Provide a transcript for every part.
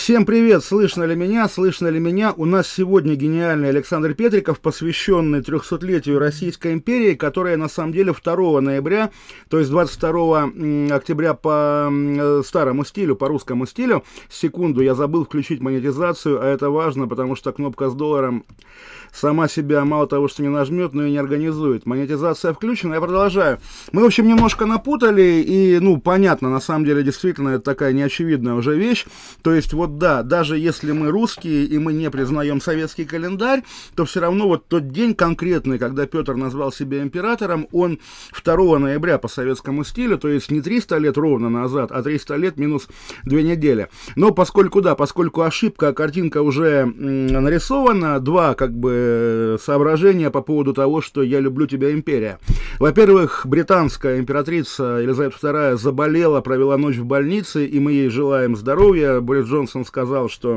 Всем привет, слышно ли меня, слышно ли меня? У нас сегодня гениальный Александр Петриков, посвященный 300-летию Российской империи, которая на самом деле 2 ноября, то есть 22 октября по старому стилю, по русскому стилю. Секунду, я забыл включить монетизацию, а это важно, потому что кнопка с долларом сама себя мало того, что не нажмет, но и не организует. Монетизация включена, я продолжаю. Мы, в общем, немножко напутали, и, понятно, на самом деле, действительно, это такая неочевидная уже вещь. То есть, вот да, даже если мы русские, и мы не признаем советский календарь, то все равно вот тот день конкретный, когда Петр назвал себя императором, он 2 ноября по советскому стилю, то есть не 300 лет ровно назад, а 300 лет минус 2 недели. Но поскольку ошибка, а картинка уже нарисована, два, соображения по поводу того, что я люблю тебя, империя. Во-первых, британская императрица Елизавета II заболела, провела ночь в больнице, и мы ей желаем здоровья. Борис Джонсон сказал, что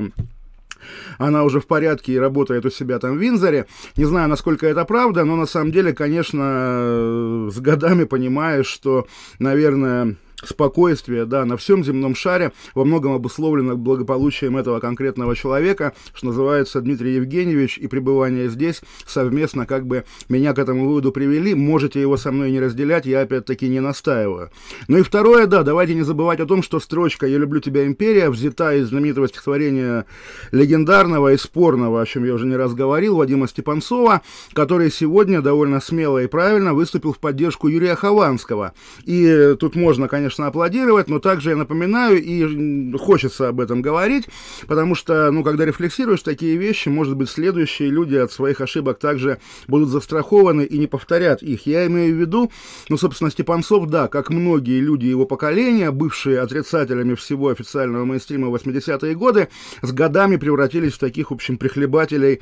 она уже в порядке и работает у себя там в Виндзоре. Не знаю, насколько это правда, но на самом деле, конечно, с годами понимаешь, что, наверное, спокойствие, да, на всем земном шаре во многом обусловлено благополучием этого конкретного человека, что называется Дмитрий Евгеньевич, и пребывание здесь совместно меня к этому выводу привели. Можете его со мной не разделять, я опять-таки не настаиваю. Ну и второе, да, давайте не забывать о том, что строчка «Я люблю тебя, империя» взята из знаменитого стихотворения легендарного и спорного, о чем я уже не раз говорил, Вадима Степанцова, который сегодня довольно смело и правильно выступил в поддержку Юрия Хованского. И тут можно, конечно, аплодировать, но также я напоминаю, и хочется об этом говорить, потому что, когда рефлексируешь такие вещи, может быть, следующие люди от своих ошибок также будут застрахованы и не повторят их. Я имею в виду, собственно, Степанцов, да, как многие люди его поколения, бывшие отрицателями всего официального мейнстрима в 80-е годы, с годами превратились в таких, в общем, прихлебателей,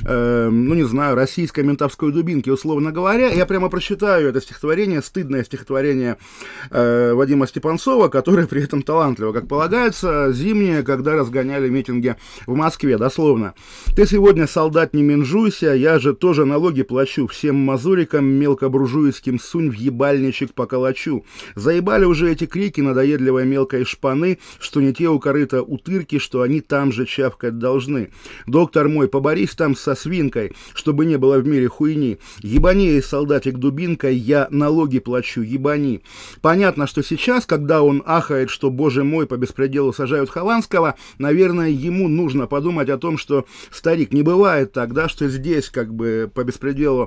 российской ментовской дубинки, условно говоря. Я прямо прочитаю это стихотворение, стыдное стихотворение Вадима Степанцова, который при этом талантливо, как полагается, зимнее, когда разгоняли митинги в Москве, дословно. «Ты сегодня, солдат, не менжуйся, я же тоже налоги плачу, всем мазурикам мелкобуржуйским сунь в ебальничек по калачу. Заебали уже эти крики надоедливой мелкой шпаны, что не те у корыта утырки, что они там же чавкать должны. Доктор мой, поборись там со свинкой, чтобы не было в мире хуйни. Ебани ей, солдатик, дубинкой, я налоги плачу, ебани». Понятно, что сейчас, когда он ахает, что, боже мой, по беспределу сажают Хованского, наверное, ему нужно подумать о том, что, старик, не бывает так, да, что здесь, по беспределу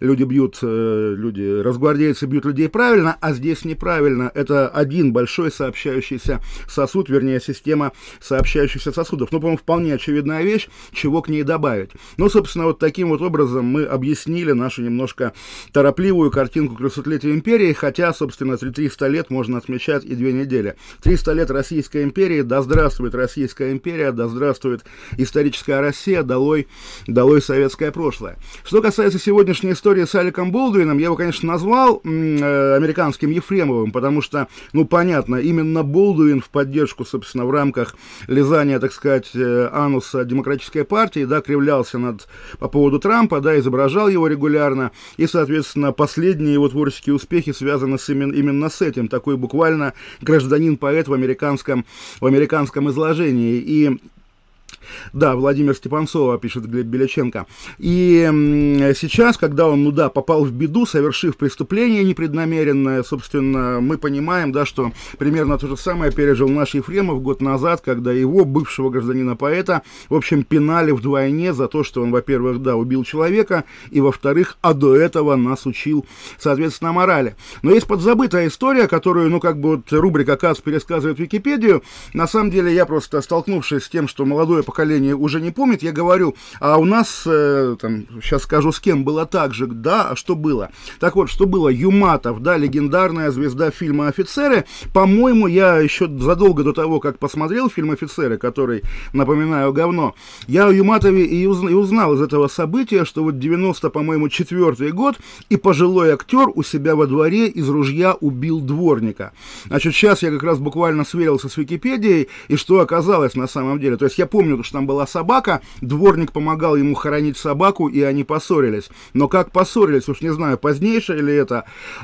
разгвардейцы бьют людей правильно, а здесь неправильно. Это один большой сообщающийся сосуд, вернее, система сообщающихся сосудов. По-моему, вполне очевидная вещь, чего к ней добавить. Собственно, вот таким вот образом мы объяснили нашу немножко торопливую картинку 300-летия империи, хотя, собственно, 300 лет можно отмечать и 2 недели. 300 лет Российской империи, да здравствует Российская империя, да здравствует историческая Россия, долой советское прошлое. Что касается сегодняшней истории с Алеком Болдуином, я его, конечно, назвал американским Ефремовым, потому что, понятно, именно Болдуин в поддержку, собственно, в рамках лизания, так сказать, ануса демократической партии, да, кривлялся по поводу Трампа, да, изображал его регулярно, и, соответственно, последние его творческие успехи связаны именно с этим, такой буквально гражданин-поэт в американском изложении. И да, Владимир Степанцова, пишет Глеб Беляченко. И сейчас, когда он, попал в беду, совершив преступление непреднамеренное, собственно, мы понимаем, да, что примерно то же самое пережил наш Ефремов год назад, когда его, бывшего гражданина-поэта, в общем, пинали вдвойне за то, что он, во-первых, да, убил человека, и, во-вторых, до этого нас учил, соответственно, морали. Но есть подзабытая история, которую, рубрика КАЦ пересказывает Википедию. На самом деле, я просто, столкнувшись с тем, что молодое поколение уже не помнит, я говорю, а у нас, сейчас скажу, с кем было так же, да, а что было? Так вот, что было? Юматов, да, легендарная звезда фильма «Офицеры». По-моему, я еще задолго до того, как посмотрел фильм «Офицеры», который, напоминаю, говно, я о Юматове и узнал из этого события, что вот 94-й год, и пожилой актер у себя во дворе из ружья убил дворника. Значит, сейчас я как раз буквально сверился с Википедией, и что оказалось на самом деле. То есть я помню потому что там была собака, дворник помогал ему хоронить собаку, и они поссорились. Но как поссорились, уж не знаю, позднейшее ли это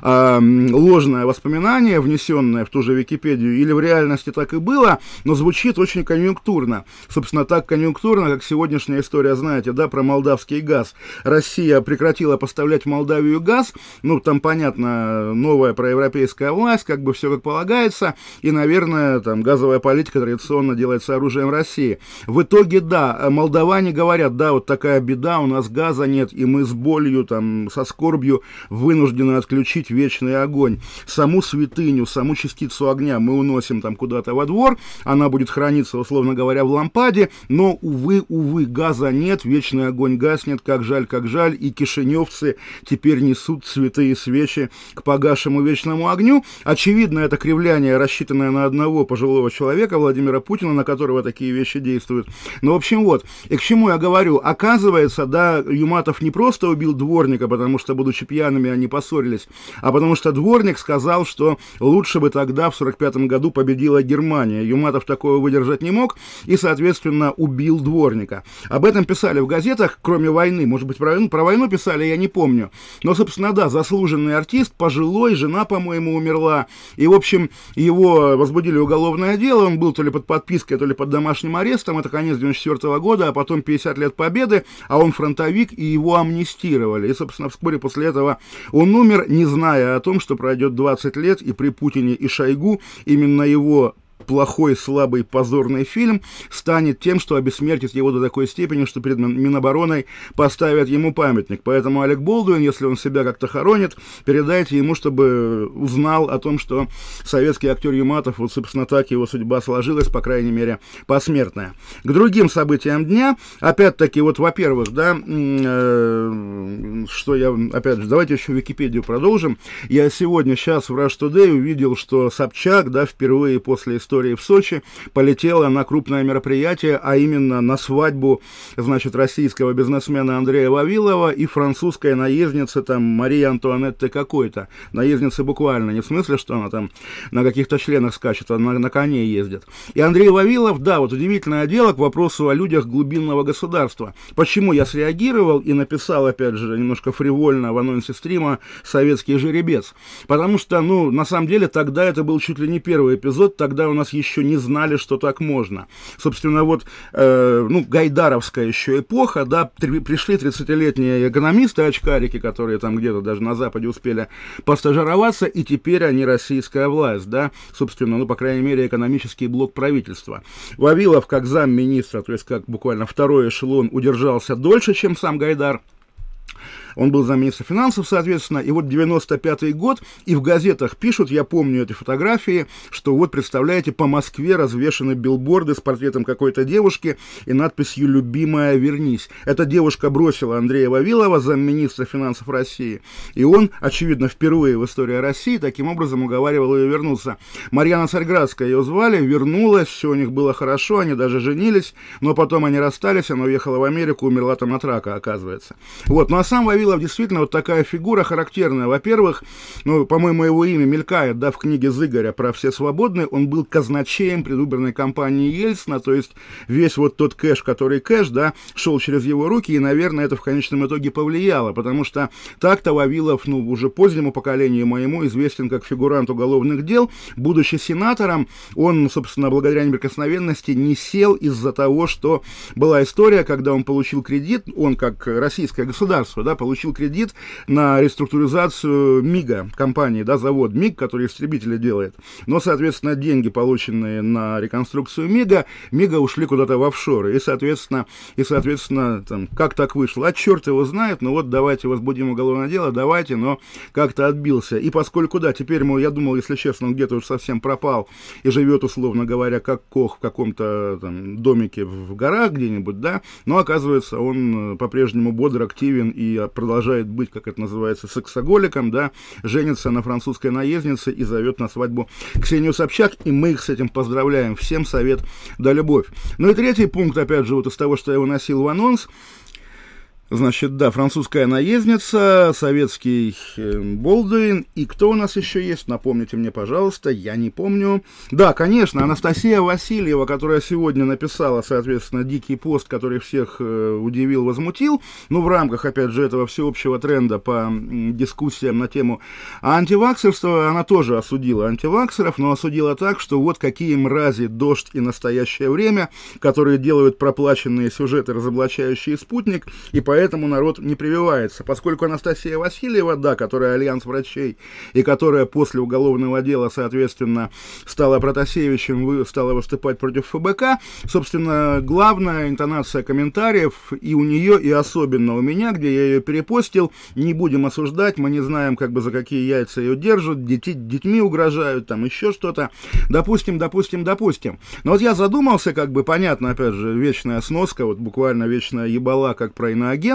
ложное воспоминание, внесенное в ту же Википедию, или в реальности так и было, но звучит очень конъюнктурно. Собственно, так конъюнктурно, как сегодняшняя история, знаете, да, про молдавский газ. Россия прекратила поставлять в Молдавию газ, ну, там, понятно, новая проевропейская власть, как бы все как полагается, и, наверное, там, газовая политика традиционно делается оружием России. В итоге, да, молдаване говорят, да, вот такая беда, у нас газа нет, и мы с болью, там, со скорбью вынуждены отключить вечный огонь. Саму святыню, саму частицу огня мы уносим там куда-то во двор, она будет храниться, условно говоря, в лампаде, но, увы, газа нет, вечный огонь гаснет, как жаль, и кишиневцы теперь несут цветы и свечи к погасшему вечному огню. Очевидно, это кривляние, рассчитанное на одного пожилого человека, Владимира Путина, на которого такие вещи действуют. Но, в общем, вот, и к чему я говорю, оказывается, да, Юматов не просто убил дворника, потому что, будучи пьяными, они поссорились, а потому что дворник сказал, что лучше бы тогда, в 1945 году, победила Германия. Юматов такого выдержать не мог и, соответственно, убил дворника. Об этом писали в газетах, кроме войны, может быть, про войну писали, я не помню. Но, собственно, да, заслуженный артист, пожилой, жена, по-моему, умерла, и, в общем, его возбудили уголовное дело, он был то ли под подпиской, то ли под домашним арестом, это конец 1994 года, а потом 50 лет Победы, а он фронтовик, и его амнистировали. И, собственно, вскоре после этого он умер, не зная о том, что пройдет 20 лет, и при Путине и Шойгу именно его плохой, слабый, позорный фильм станет тем, что обессмертит его до такой степени, что перед Минобороной поставят ему памятник. Поэтому Алек Болдуин, если он себя как-то хоронит, передайте ему, чтобы узнал о том, что советский актер Юматов, вот, собственно, так его судьба сложилась, по крайней мере, посмертная. К другим событиям дня, опять-таки, вот, во-первых, да, что я, опять же, давайте еще Википедию продолжим. Я сегодня, сейчас в Rush Today увидел, что Собчак, да, впервые после истории в Сочи полетела на крупное мероприятие, а именно на свадьбу, значит, российского бизнесмена Андрея Вавилова и французской наездницы, там, Марии Антуанетты какой-то. Наездницы буквально, не в смысле, что она там на каких-то членах скачет, а на коне ездит. И Андрей Вавилов, да, вот удивительное дело к вопросу о людях глубинного государства. Почему я среагировал и написал, опять же, немножко фривольно в анонсе стрима «Советский жеребец». Потому что, ну, на самом деле, тогда это был чуть ли не первый эпизод, тогда у нас еще не знали, что так можно. Собственно, вот, гайдаровская еще эпоха, да, пришли 30-летние экономисты-очкарики, которые там где-то даже на Западе успели постажироваться, и теперь они российская власть, да, собственно, ну, по крайней мере, экономический блок правительства. Вавилов, как замминистра, то есть как буквально второй эшелон, удержался дольше, чем сам Гайдар. Он был замминистра финансов, соответственно, и вот 95-й год, и в газетах пишут, я помню эти фотографии, что вот, представляете, по Москве развешаны билборды с портретом какой-то девушки и надписью «Любимая, вернись». Эта девушка бросила Андрея Вавилова, замминистра финансов России, и он, очевидно, впервые в истории России таким образом уговаривал ее вернуться. Марьяна Царьградская ее звали, вернулась, все у них было хорошо, они даже женились, но потом они расстались, она уехала в Америку, умерла там от рака, оказывается. Вот, ну а сам Вавилов действительно вот такая фигура характерная. Во-первых, ну, по-моему, его имя мелькает, да, в книге Зыгоря про «Все свободные». Он был казначеем предвыборной кампании Ельцина, то есть весь вот тот кэш, да, шел через его руки, и, наверное, это в конечном итоге повлияло, потому что так-то Вавилов, ну, уже позднему поколению моему известен как фигурант уголовных дел. Будучи сенатором, он, собственно, благодаря неприкосновенности не сел из-за того, что была история, когда он получил кредит, он как российское государство, да, получил кредит на реструктуризацию МИГа, компании, да, завод МИГ, который истребители делает. Но, соответственно, деньги, полученные на реконструкцию МИГа ушли куда-то в офшоры. И, соответственно, там, как так вышло? А черт его знает, ну вот давайте возбудим уголовное дело, давайте, но как-то отбился. И поскольку, да, теперь, я думал, если честно, он где-то уж совсем пропал и живет, условно говоря, как Кох в каком-то там домике в горах где-нибудь, да, но, оказывается, он по-прежнему бодр, активен и продолжает быть, как это называется, сексоголиком, да, женится на французской наезднице и зовет на свадьбу Ксению Собчак, и мы их с этим поздравляем. Всем совет да любовь. Ну и третий пункт, опять же, вот из того, что я выносил в анонс, Значит, да, французская наездница, советский Болдуин. И кто у нас еще есть? Напомните мне, пожалуйста, я не помню. Да, конечно, Анастасия Васильева, которая сегодня написала, соответственно, дикий пост, который всех удивил, возмутил. Ну, в рамках, опять же, этого всеобщего тренда по дискуссиям на тему антиваксерства, она тоже осудила антиваксеров, но осудила так, что вот какие мрази «Дождь» и «Настоящее время», которые делают проплаченные сюжеты, разоблачающие «Спутник», и поэтому народ не прививается. Поскольку Анастасия Васильева, да, которая альянс врачей, и которая после уголовного дела, соответственно, стала Протасевичем, стала выступать против ФБК, собственно, главная интонация комментариев и у нее, и особенно у меня, где я ее перепостил, не будем осуждать, мы не знаем, как бы за какие яйца ее держат, детьми угрожают, там еще что-то. Допустим. Но вот я задумался, как бы, понятно, опять же, вечная сноска, вот буквально вечная ебала, как про иноагента,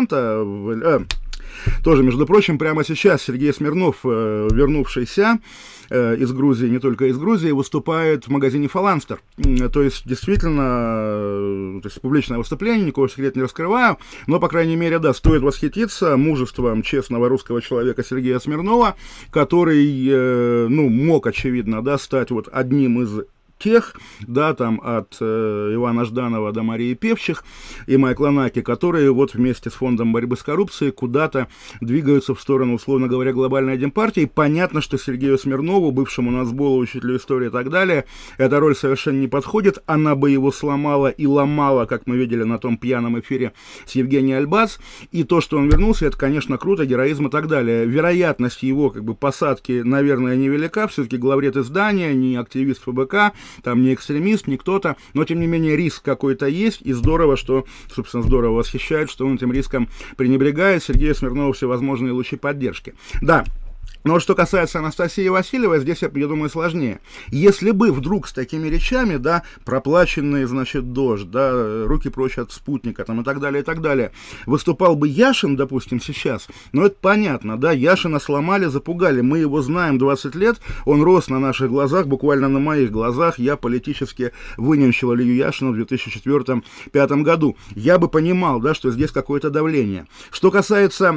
тоже, между прочим, прямо сейчас Сергей Смирнов, вернувшийся из Грузии, не только из Грузии, выступает в магазине «Фаланстер». То есть, действительно, то есть, публичное выступление, никакого секрета не раскрываю, но, по крайней мере, да, стоит восхититься мужеством честного русского человека Сергея Смирнова, который, ну, мог, очевидно, да, стать вот одним из тех, да, там от Ивана Жданова до Марии Певчих и Майкла Наки, которые вот вместе с фондом борьбы с коррупцией куда-то двигаются в сторону, условно говоря, глобальной демпартии. Понятно, что Сергею Смирнову, бывшему Нацболу, учителю истории и так далее, эта роль совершенно не подходит. Она бы его сломала и ломала, как мы видели на том пьяном эфире с Евгенией Альбац. И то, что он вернулся, это, конечно, круто, героизм и так далее. Вероятность его, как бы, посадки, наверное, невелика. Все-таки главред издания, не активист ФБК, там не экстремист, не кто-то, но, тем не менее, риск какой-то есть, и здорово, что, собственно, здорово восхищает, что он этим риском пренебрегает. Сергею Смирнову всевозможные лучи поддержки. Да. Но что касается Анастасии Васильевой, здесь, я думаю, сложнее. Если бы вдруг с такими речами, да, проплаченные, значит, «Дождь», да, руки прочь от «Спутника», там, и так далее, выступал бы Яшин, допустим, сейчас, ну, это понятно, да, Яшина сломали, запугали, мы его знаем 20 лет, он рос на наших глазах, буквально на моих глазах, я политически выненчил Илью Яшина в 2004-2005 году. Я бы понимал, да, что здесь какое-то давление. Что касается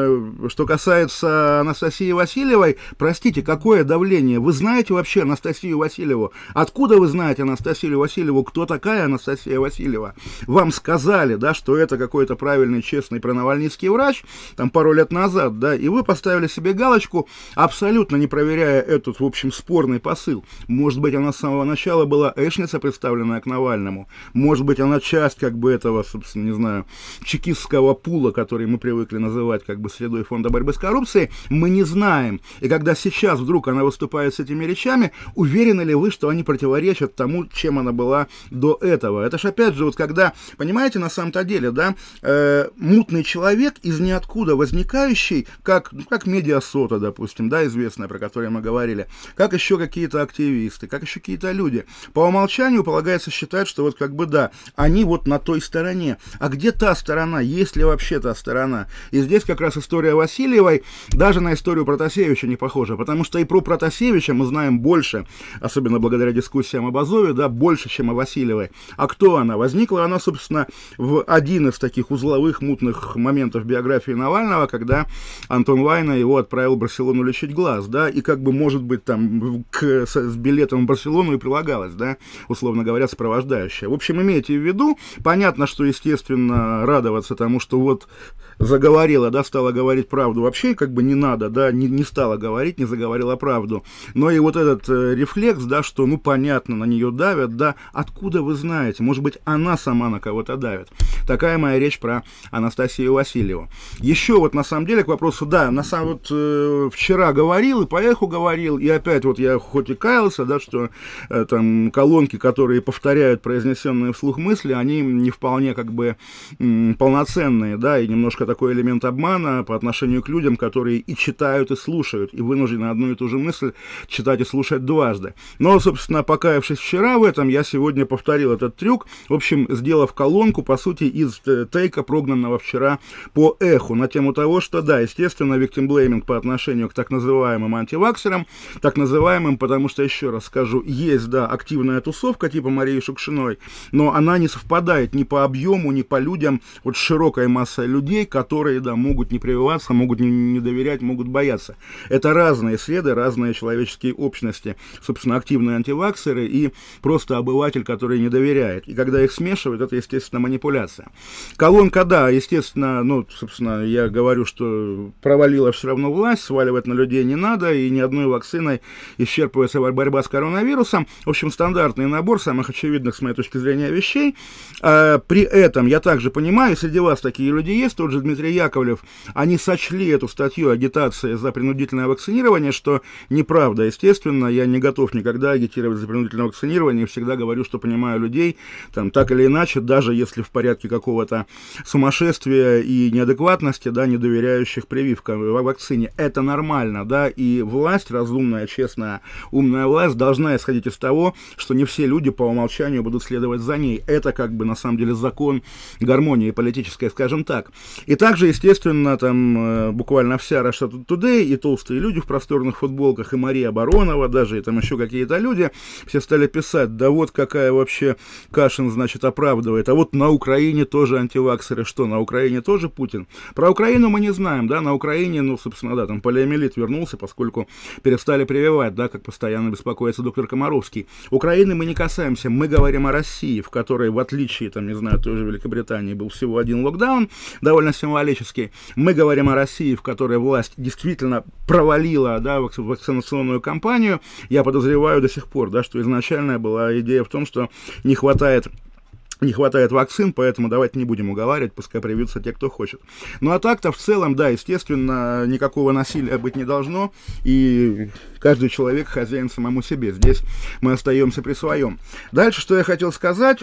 Анастасии Васильевой, простите, какое давление? Вы знаете вообще Анастасию Васильеву? Откуда вы знаете Анастасию Васильеву? Кто такая Анастасия Васильева? Вам сказали, да, что это какой-то правильный, честный пронавальнийский врач, там, пару лет назад, да, и вы поставили себе галочку, абсолютно не проверяя этот, в общем, спорный посыл. Может быть, она с самого начала была эшница, представленная к Навальному. Может быть, она часть, как бы, этого, собственно, не знаю, чекистского пула, который мы привыкли называть, как бы, средой фонда борьбы с коррупцией. Мы не знаем. И когда сейчас вдруг она выступает с этими речами, уверены ли вы, что они противоречат тому, чем она была до этого? Это ж опять же, вот когда, понимаете, на самом-то деле, да, мутный человек из ниоткуда возникающий, как Медиасота, допустим, да, известная, про которую мы говорили, как еще какие-то активисты, как еще какие-то люди. По умолчанию полагается считать, что вот как бы да, они вот на той стороне. А где та сторона? Есть ли вообще та сторона? И здесь как раз история Васильевой, даже на историю Протасевича не похожа, потому что и про Протасевича мы знаем больше, особенно благодаря дискуссиям об Азове, да, больше, чем о Васильевой. А кто она? Возникла она, собственно, в один из таких узловых, мутных моментов биографии Навального, когда Антон Вайна его отправил в Барселону лечить глаз, да, и как бы, может быть, там с билетом в Барселону и прилагалось, да, условно говоря, сопровождающая. В общем, имейте в виду, понятно, что, естественно, радоваться тому, что вот заговорила, да, стала говорить правду, вообще как бы не надо, да, не стала говорить, не заговорила правду. Но и вот этот рефлекс, да, что, ну, понятно, на нее давят, да, откуда вы знаете? Может быть, она сама на кого-то давит. Такая моя речь про Анастасию Васильеву. Еще вот, на самом деле, к вопросу, да, на самом вот вчера говорил, и по эху говорил, и опять вот я хоть и каялся, да, что там колонки, которые повторяют произнесенные вслух мысли, они не вполне как бы полноценные, да, и немножко такой элемент обмана по отношению к людям, которые и читают, и слушают, и вынуждены одну и ту же мысль читать и слушать дважды. Но, собственно, покаявшись вчера в этом, я сегодня повторил этот трюк, в общем, сделав колонку, по сути, из тейка, прогнанного вчера по эху, на тему того, что, да, естественно, victim-blaming по отношению к так называемым антиваксерам, так называемым, потому что, еще раз скажу, есть, да, активная тусовка типа Марии Шукшиной, но она не совпадает ни по объему, ни по людям, вот широкой массой людей, которые, да, могут не прививаться, могут не доверять, могут бояться. Это разные среды, разные человеческие общности. Собственно, активные антиваксеры и просто обыватель, который не доверяет. И когда их смешивают, это, естественно, манипуляция. Колонка, да, естественно, ну, собственно, я говорю, что провалила все равно власть, сваливать на людей не надо, и ни одной вакциной исчерпывается борьба с коронавирусом. В общем, стандартный набор самых очевидных, с моей точки зрения, вещей. При этом я также понимаю, среди вас такие люди есть, тот же Дмитрий Яковлев, они сочли эту статью агитации за принудительное вакцинирование, что неправда. Естественно, я не готов никогда агитировать за принудительное вакцинирование, всегда говорю, что понимаю людей, там, так или иначе, даже если в порядке какого-то сумасшествия и неадекватности, да, не доверяющих прививкам в вакцине. Это нормально, да, и власть, разумная, честная, умная власть должна исходить из того, что не все люди по умолчанию будут следовать за ней. Это как бы на самом деле закон гармонии политической, скажем так. И также, естественно, там буквально вся Russia Today, и толстые люди в просторных футболках, и Мария Баронова даже, и там еще какие-то люди, все стали писать, да вот какая вообще Кашин, значит, оправдывает, а вот на Украине тоже антиваксеры, что, на Украине тоже Путин? Про Украину мы не знаем, да, на Украине, ну, собственно, да, там полиомиелит вернулся, поскольку перестали прививать, да, как постоянно беспокоится доктор Комаровский. Украины мы не касаемся, мы говорим о России, в которой, в отличие, там, не знаю, той же Великобритании, был всего один локдаун, довольно символический. Мы говорим о России, в которой власть действительно провалила, да, вакцинационную кампанию. Я подозреваю до сих пор, да, что изначальная была идея в том, что не хватает вакцин, поэтому давайте не будем уговаривать, пускай привьются те, кто хочет. Ну а так-то в целом, да, естественно, никакого насилия быть не должно, и каждый человек хозяин самому себе. Здесь мы остаемся при своем. Дальше, что я хотел сказать,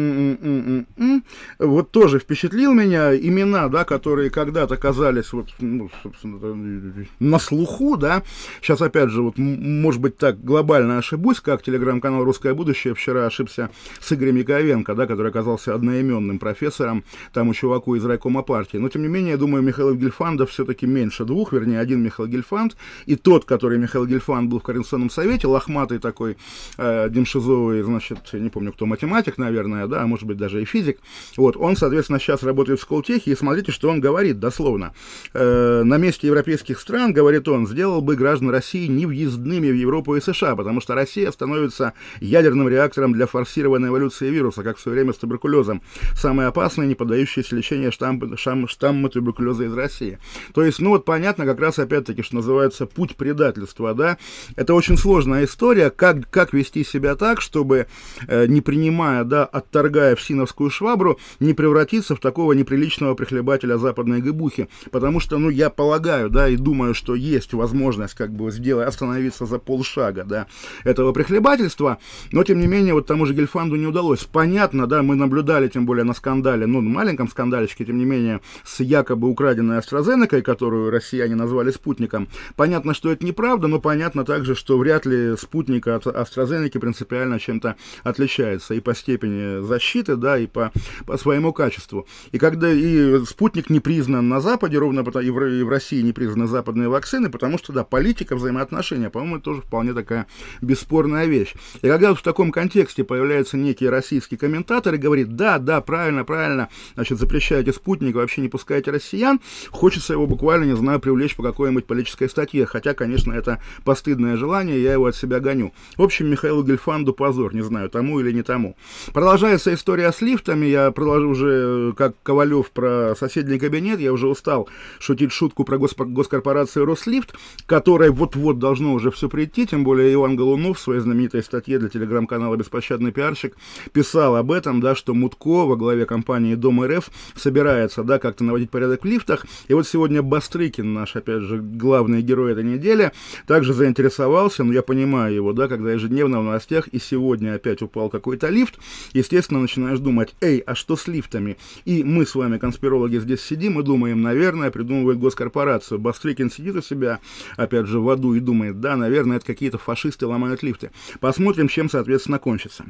вот тоже впечатлил меня имена, да, которые когда-то казались вот, ну, собственно, на слуху, да, сейчас опять же, вот, может быть, так глобально ошибусь, как телеграм-канал «Русское будущее» вчера ошибся с Игорем Яковенко, да, который оказался одноименным профессором, там у чуваку из райкома партии. Но, тем не менее, я думаю, Михаил Гельфандов все-таки меньше двух, вернее, один Михаил Гельфанд, и тот, который Михаил Гельфанд был в Координационном совете, лохматый такой, демшизовый, значит, не помню кто, математик, наверное, да, а может быть, даже и физик, вот, он, соответственно, сейчас работает в Сколтехе, и смотрите, что он говорит, дословно. На месте европейских стран, говорит он, сделал бы граждан России невъездными в Европу и США, потому что Россия становится ядерным реактором для форсированной эволюции вируса, как в свое время с туберкулезом. Самый опасный, не поддающийся лечению штаммы туберкулеза из России. То есть, ну вот понятно, как раз опять-таки, что называется путь предательства, да. Это очень сложная история, как вести себя так, чтобы, не принимая, да, отторгая всиновскую швабру, не превратиться в такого неприличного прихлебателя западной гыбухи. Потому что, ну, я полагаю, да, и думаю, что есть возможность как бы сделать, остановиться за полшага, да, этого прихлебательства, но, тем не менее, вот тому же Гельфанду не удалось. Понятно, да, мы наблюдали, тем более на скандале, ну, маленьком скандалечке, тем не менее, с якобы украденной AstraZeneca, которую россияне назвали спутником. Понятно, что это неправда, но понятно также, что вряд ли спутник от AstraZeneca принципиально чем-то отличается и по степени защиты, да, и по своему качеству. И когда и спутник не признан на Западе, ровно и в России не признаны западные вакцины, потому что, да, политика, взаимоотношения, по-моему, это тоже вполне такая бесспорная вещь. И когда вот в таком контексте появляется некий российский комментатор и говорит, да, правильно, значит, запрещайте спутник, вообще не пускайте россиян, хочется его буквально, не знаю, привлечь по какой-нибудь политической статье, хотя, конечно, это постыдное желание, я его от себя гоню. В общем, Михаилу Гельфанду позор, не знаю, тому или не тому. Продолжается история с лифтами, я продолжу уже, как Ковалев про соседний кабинет, я уже устал шутить шутку про госкорпорацию Рослифт, которой вот-вот должно уже все прийти, тем более Иван Голунов в своей знаменитой статье для телеграм-канала «Беспощадный пиарщик» писал об этом, да, что Мутко во главе компании Дом РФ собирается, да, как-то наводить порядок в лифтах, и вот сегодня Бастрыкин, наш, опять же, главный герой этой недели, также заинтересовался, но я понимаю его, да, когда ежедневно в новостях и сегодня опять упал какой-то лифт, естественно, начинаешь думать, а что с лифтами? И мы с вами, конспирологи, здесь сидим и думаем, наверное, придумывает госкорпорацию. Бастрыкин сидит у себя, опять же, в аду и думает, да, наверное, это какие-то фашисты ломают лифты. Посмотрим, чем, соответственно, кончится.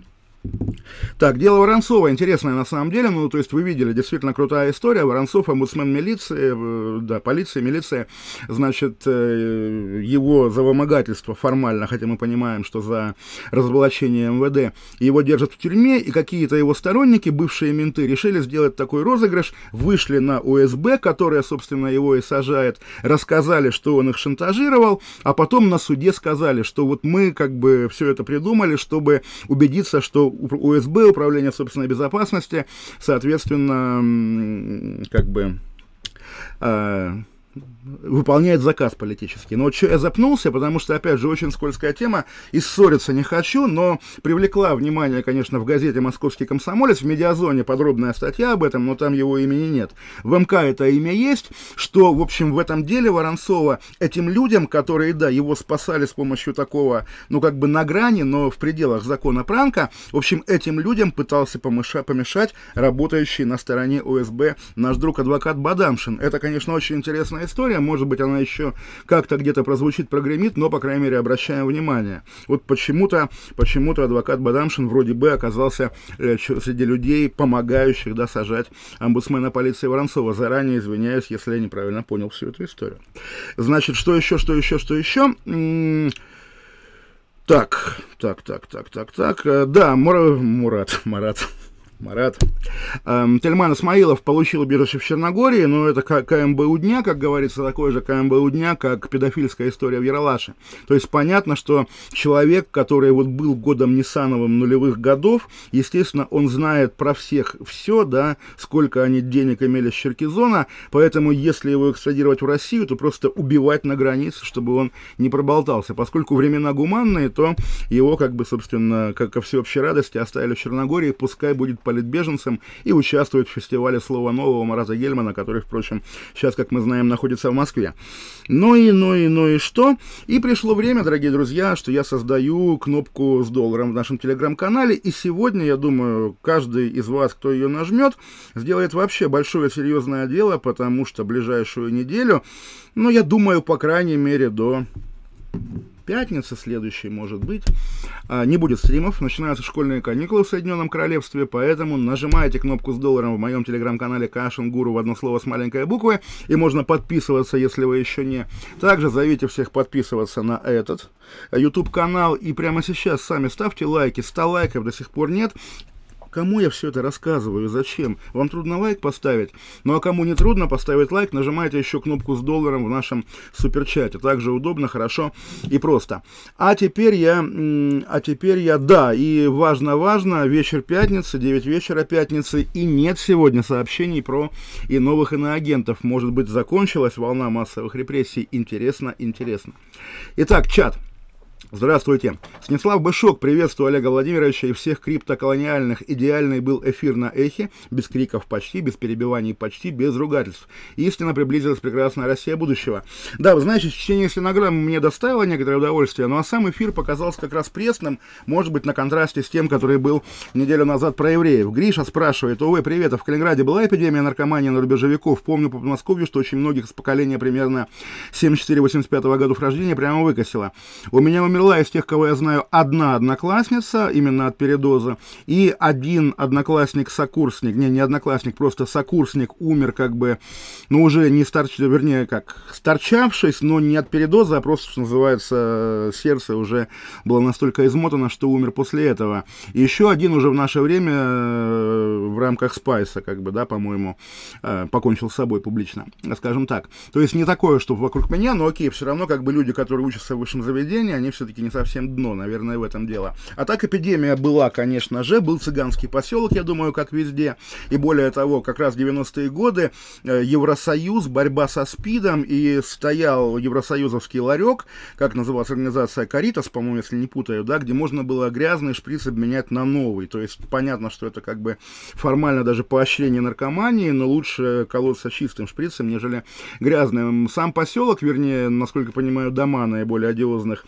Так, дело Воронцова интересное на самом деле, ну, то есть вы видели, действительно крутая история. Воронцов, омбудсмен милиции, да, полиция, милиция, значит, его за вымогательство формально, хотя мы понимаем, что за разоблачение МВД, его держат в тюрьме, и какие-то его сторонники, бывшие менты, решили сделать такой розыгрыш, вышли на ОСБ, которая, собственно, его и сажает, рассказали, что он их шантажировал, а потом на суде сказали, что вот мы как бы все это придумали, чтобы убедиться, что УСБ, Управление собственной безопасности, соответственно, как бы выполняет заказ политический. Но вот что я запнулся, потому что, опять же, очень скользкая тема, и ссориться не хочу, но привлекла внимание, конечно, в газете «Московский комсомолец», в «Медиазоне» подробная статья об этом, но там его имени нет. В МК это имя есть, что, в общем, в этом деле Воронцова этим людям, которые, да, его спасали с помощью такого, ну, как бы на грани, но в пределах закона пранка, в общем, этим людям пытался помешать работающий на стороне ОСБ наш друг адвокат Бадамшин. Это, конечно, очень интересная история, может быть, она еще как-то где-то прозвучит, прогремит, но, по крайней мере, обращаем внимание. Вот почему-то адвокат Бадамшин вроде бы оказался среди людей, помогающих, да, сажать омбудсмена полиции Воронцова. Заранее извиняюсь, если я неправильно понял всю эту историю. Значит, что еще? Так. Да, Марат. Тельман Исмаилов получил убежище в Черногории, но это КМБУ дня, как говорится, такой же КМБУ дня, как педофильская история в Яралаше. То есть понятно, что человек, который вот был годом Ниссановым нулевых годов, естественно, он знает про всех все, да, сколько они денег имели с Черкизона, поэтому если его экстрадировать в Россию, то просто убивать на границе, чтобы он не проболтался. Поскольку времена гуманные, то его, как бы, собственно, как ко всеобщей радости оставили в Черногории, пускай будет политбеженцем и участвует в фестивале слова нового Марата Гельмана, который, впрочем, сейчас, как мы знаем, находится в Москве. Ну и что? И пришло время, дорогие друзья, что я создаю кнопку с долларом в нашем телеграм-канале, и сегодня, я думаю, каждый из вас, кто ее нажмет, сделает вообще большое серьезное дело, потому что ближайшую неделю, ну, я думаю, по крайней мере, до пятницы следующей, может быть, не будет стримов, начинаются школьные каникулы в Соединенном Королевстве, поэтому нажимайте кнопку с долларом в моем телеграм-канале Кашин Гуру в одно слово с маленькой буквы, и можно подписываться, если вы еще не. Также зовите всех подписываться на этот YouTube-канал, и прямо сейчас сами ставьте лайки, 100 лайков до сих пор нет. Кому я все это рассказываю? Зачем? Вам трудно лайк поставить? Ну а кому не трудно поставить лайк, нажимайте еще кнопку с долларом в нашем суперчате. Также удобно, хорошо и просто. А теперь я, да, и важно, вечер пятницы, 9 вечера пятницы, и нет сегодня сообщений про и новых иноагентов. Может быть, закончилась волна массовых репрессий? Интересно. Итак, чат. Здравствуйте. Станислав Бышок, приветствую Олега Владимировича и всех криптоколониальных. Идеальный был эфир на Эхе, без криков почти, без перебиваний почти, без ругательств. Истинно приблизилась прекрасная Россия будущего. Да, вы знаете, чтение стенограммы мне доставило некоторое удовольствие, но сам эфир показался как раз пресным, может быть, на контрасте с тем, который был неделю назад про евреев. Гриша спрашивает: увы, привет, а в Калининграде была эпидемия наркомании на рубеже веков? Помню по Подмосковью, что очень многих с поколения примерно 74-85 годов рождения прямо выкосило. У меня умерла из тех, кого я знаю, одна одноклассница, именно от передоза, и один одноклассник-сокурсник, не одноклассник, просто сокурсник умер как бы, ну уже не сторчавшись, но не от передоза, а просто, что называется, сердце уже было настолько измотано, что умер после этого. И еще один уже в наше время в рамках Спайса, как бы, да, по-моему, покончил с собой публично, скажем так. То есть не такое, что вокруг меня, но окей, все равно как бы люди, которые учатся в высшем заведении, они все-таки не совсем дно, наверное, в этом дело. А так эпидемия была, конечно же, был цыганский поселок, я думаю, как везде, и более того, как раз 90-е годы Евросоюз, борьба со СПИДом, и стоял евросоюзовский ларек, как называлась организация Каритас, по-моему, если не путаю, да, где можно было грязный шприц обменять на новый, то есть понятно, что это как бы формально даже поощрение наркомании, но лучше колоться чистым шприцем, нежели грязным. Сам поселок, вернее, насколько понимаю, дома наиболее одиозных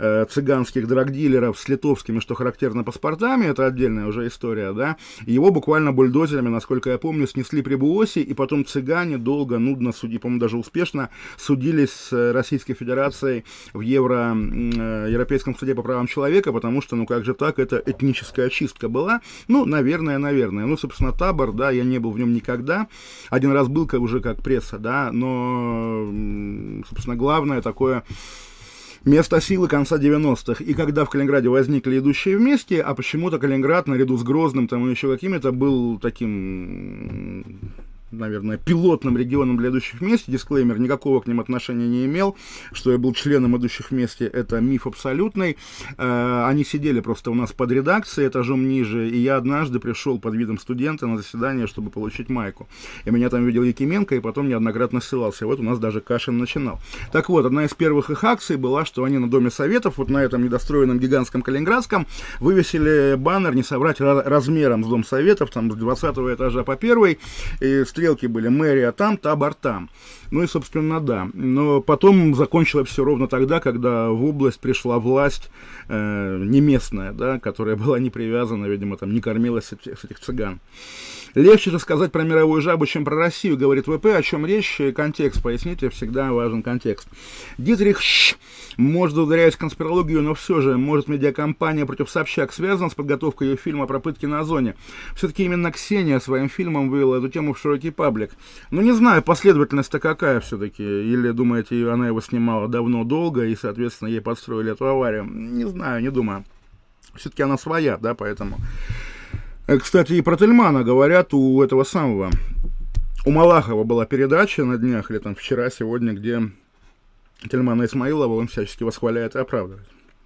цыганских драгдилеров с литовскими, что характерно, паспортами, это отдельная уже история, да, его буквально бульдозерами, насколько я помню, снесли при Буосе, и потом цыгане долго, нудно, по-моему, даже успешно судились с Российской Федерацией в Европейском суде по правам человека, потому что, ну как же так, это этническая очистка была, ну, наверное, ну, собственно, табор, да, я не был в нем никогда, один раз был уже как пресса, да, но, собственно, главное такое место силы конца 90-х. И когда в Калининграде возникли идущие вместе, а почему-то Калининград, наряду с Грозным там и еще какими-то, был таким, наверное, пилотным регионом для идущих вместе. Дисклеймер, никакого к ним отношения не имел. Что я был членом идущих вместе, это миф абсолютный. Они сидели просто у нас под редакцией, этажом ниже, и я однажды пришел под видом студента на заседание, чтобы получить майку. И меня там видел Якименко, и потом неоднократно ссылался. Вот у нас даже Кашин начинал. Так вот, одна из первых их акций была, что они на Доме Советов, вот на этом недостроенном гигантском Калининградском, вывесили баннер, не соврать, размером с Дом Советов, там с 20 этажа по 1, и стрелки были «Мэрия там, табор там». Ну и, собственно, да. Но потом закончилось все ровно тогда, когда в область пришла власть не местная, да, которая была не привязана, видимо, там не кормилась с этих цыган. Легче рассказать про мировую жабу, чем про Россию, говорит ВП. О чем речь? Контекст, поясните, всегда важен контекст. Дитрих может ударять в конспирологию, но все же, может, медиакомпания против Собчак связана с подготовкой ее фильма про пытки на зоне. Все-таки именно Ксения своим фильмом вывела эту тему в широкий паблик. Ну, не знаю, последовательность-то какая все-таки? Или, думаете, она его снимала давно, долго, и, соответственно, ей подстроили эту аварию? Не знаю, не думаю. Все-таки она своя, да, поэтому... Кстати, и про Тельмана говорят у этого самого, у Малахова была передача на днях, или там вчера, сегодня, где Тельмана Исмаилова он всячески восхваляет и оправдывает.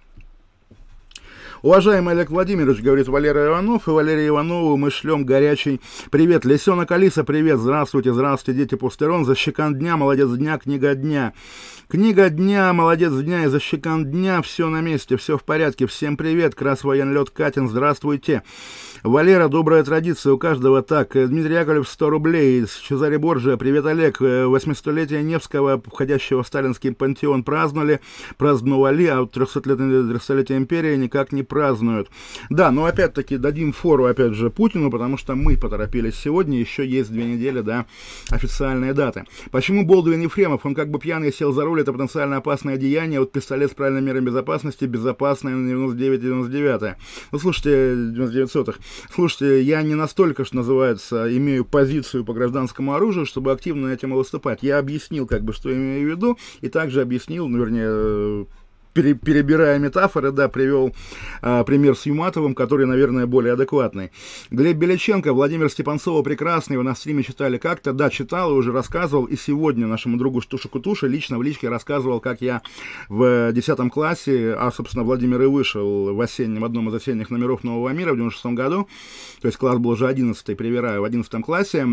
Уважаемый Олег Владимирович, говорит Валерий Иванов, и Валерию Иванову мы шлем горячий привет. Лисенок Алиса, привет, здравствуйте, дети Пустерон, защекан дня, молодец дня, книга дня. Книга дня, молодец дня и защекан дня, все на месте, все в порядке, всем привет, Крас военлет Катин, здравствуйте. Валера, добрая традиция, у каждого так. Дмитрий Яковлев, 100 рублей. Чезаре Борджиа, привет, Олег. 800-летие Невского, входящего в сталинский пантеон, праздновали, а вот 300-летие империи никак не празднуют. Да, но опять-таки дадим фору, опять же, Путину, потому что мы поторопились сегодня, еще есть 2 недели до официальной даты. Почему Болдуин Ефремов, он как бы пьяный сел за руль, это потенциально опасное деяние, вот пистолет с правильной мерой безопасности, безопасное 99-99. Ну, слушайте, 99-сотых. Слушайте, я не настолько, что называется, имею позицию по гражданскому оружию, чтобы активно на этому выступать. Я объяснил, как бы, что имею в виду, и также объяснил, ну, вернее, перебирая метафоры, да, привел пример с Юматовым, который, наверное, более адекватный. Глеб Беляченко, Владимир Степанцова прекрасный, его на стриме читали как-то, да, читал и уже рассказывал, и сегодня нашему другу Штушику Туше лично в личке рассказывал, как я в 10 классе, а, собственно, Владимир и вышел в одном из осенних номеров «Нового мира» в 96 году, то есть класс был уже 11-й, привираю, в 11 классе,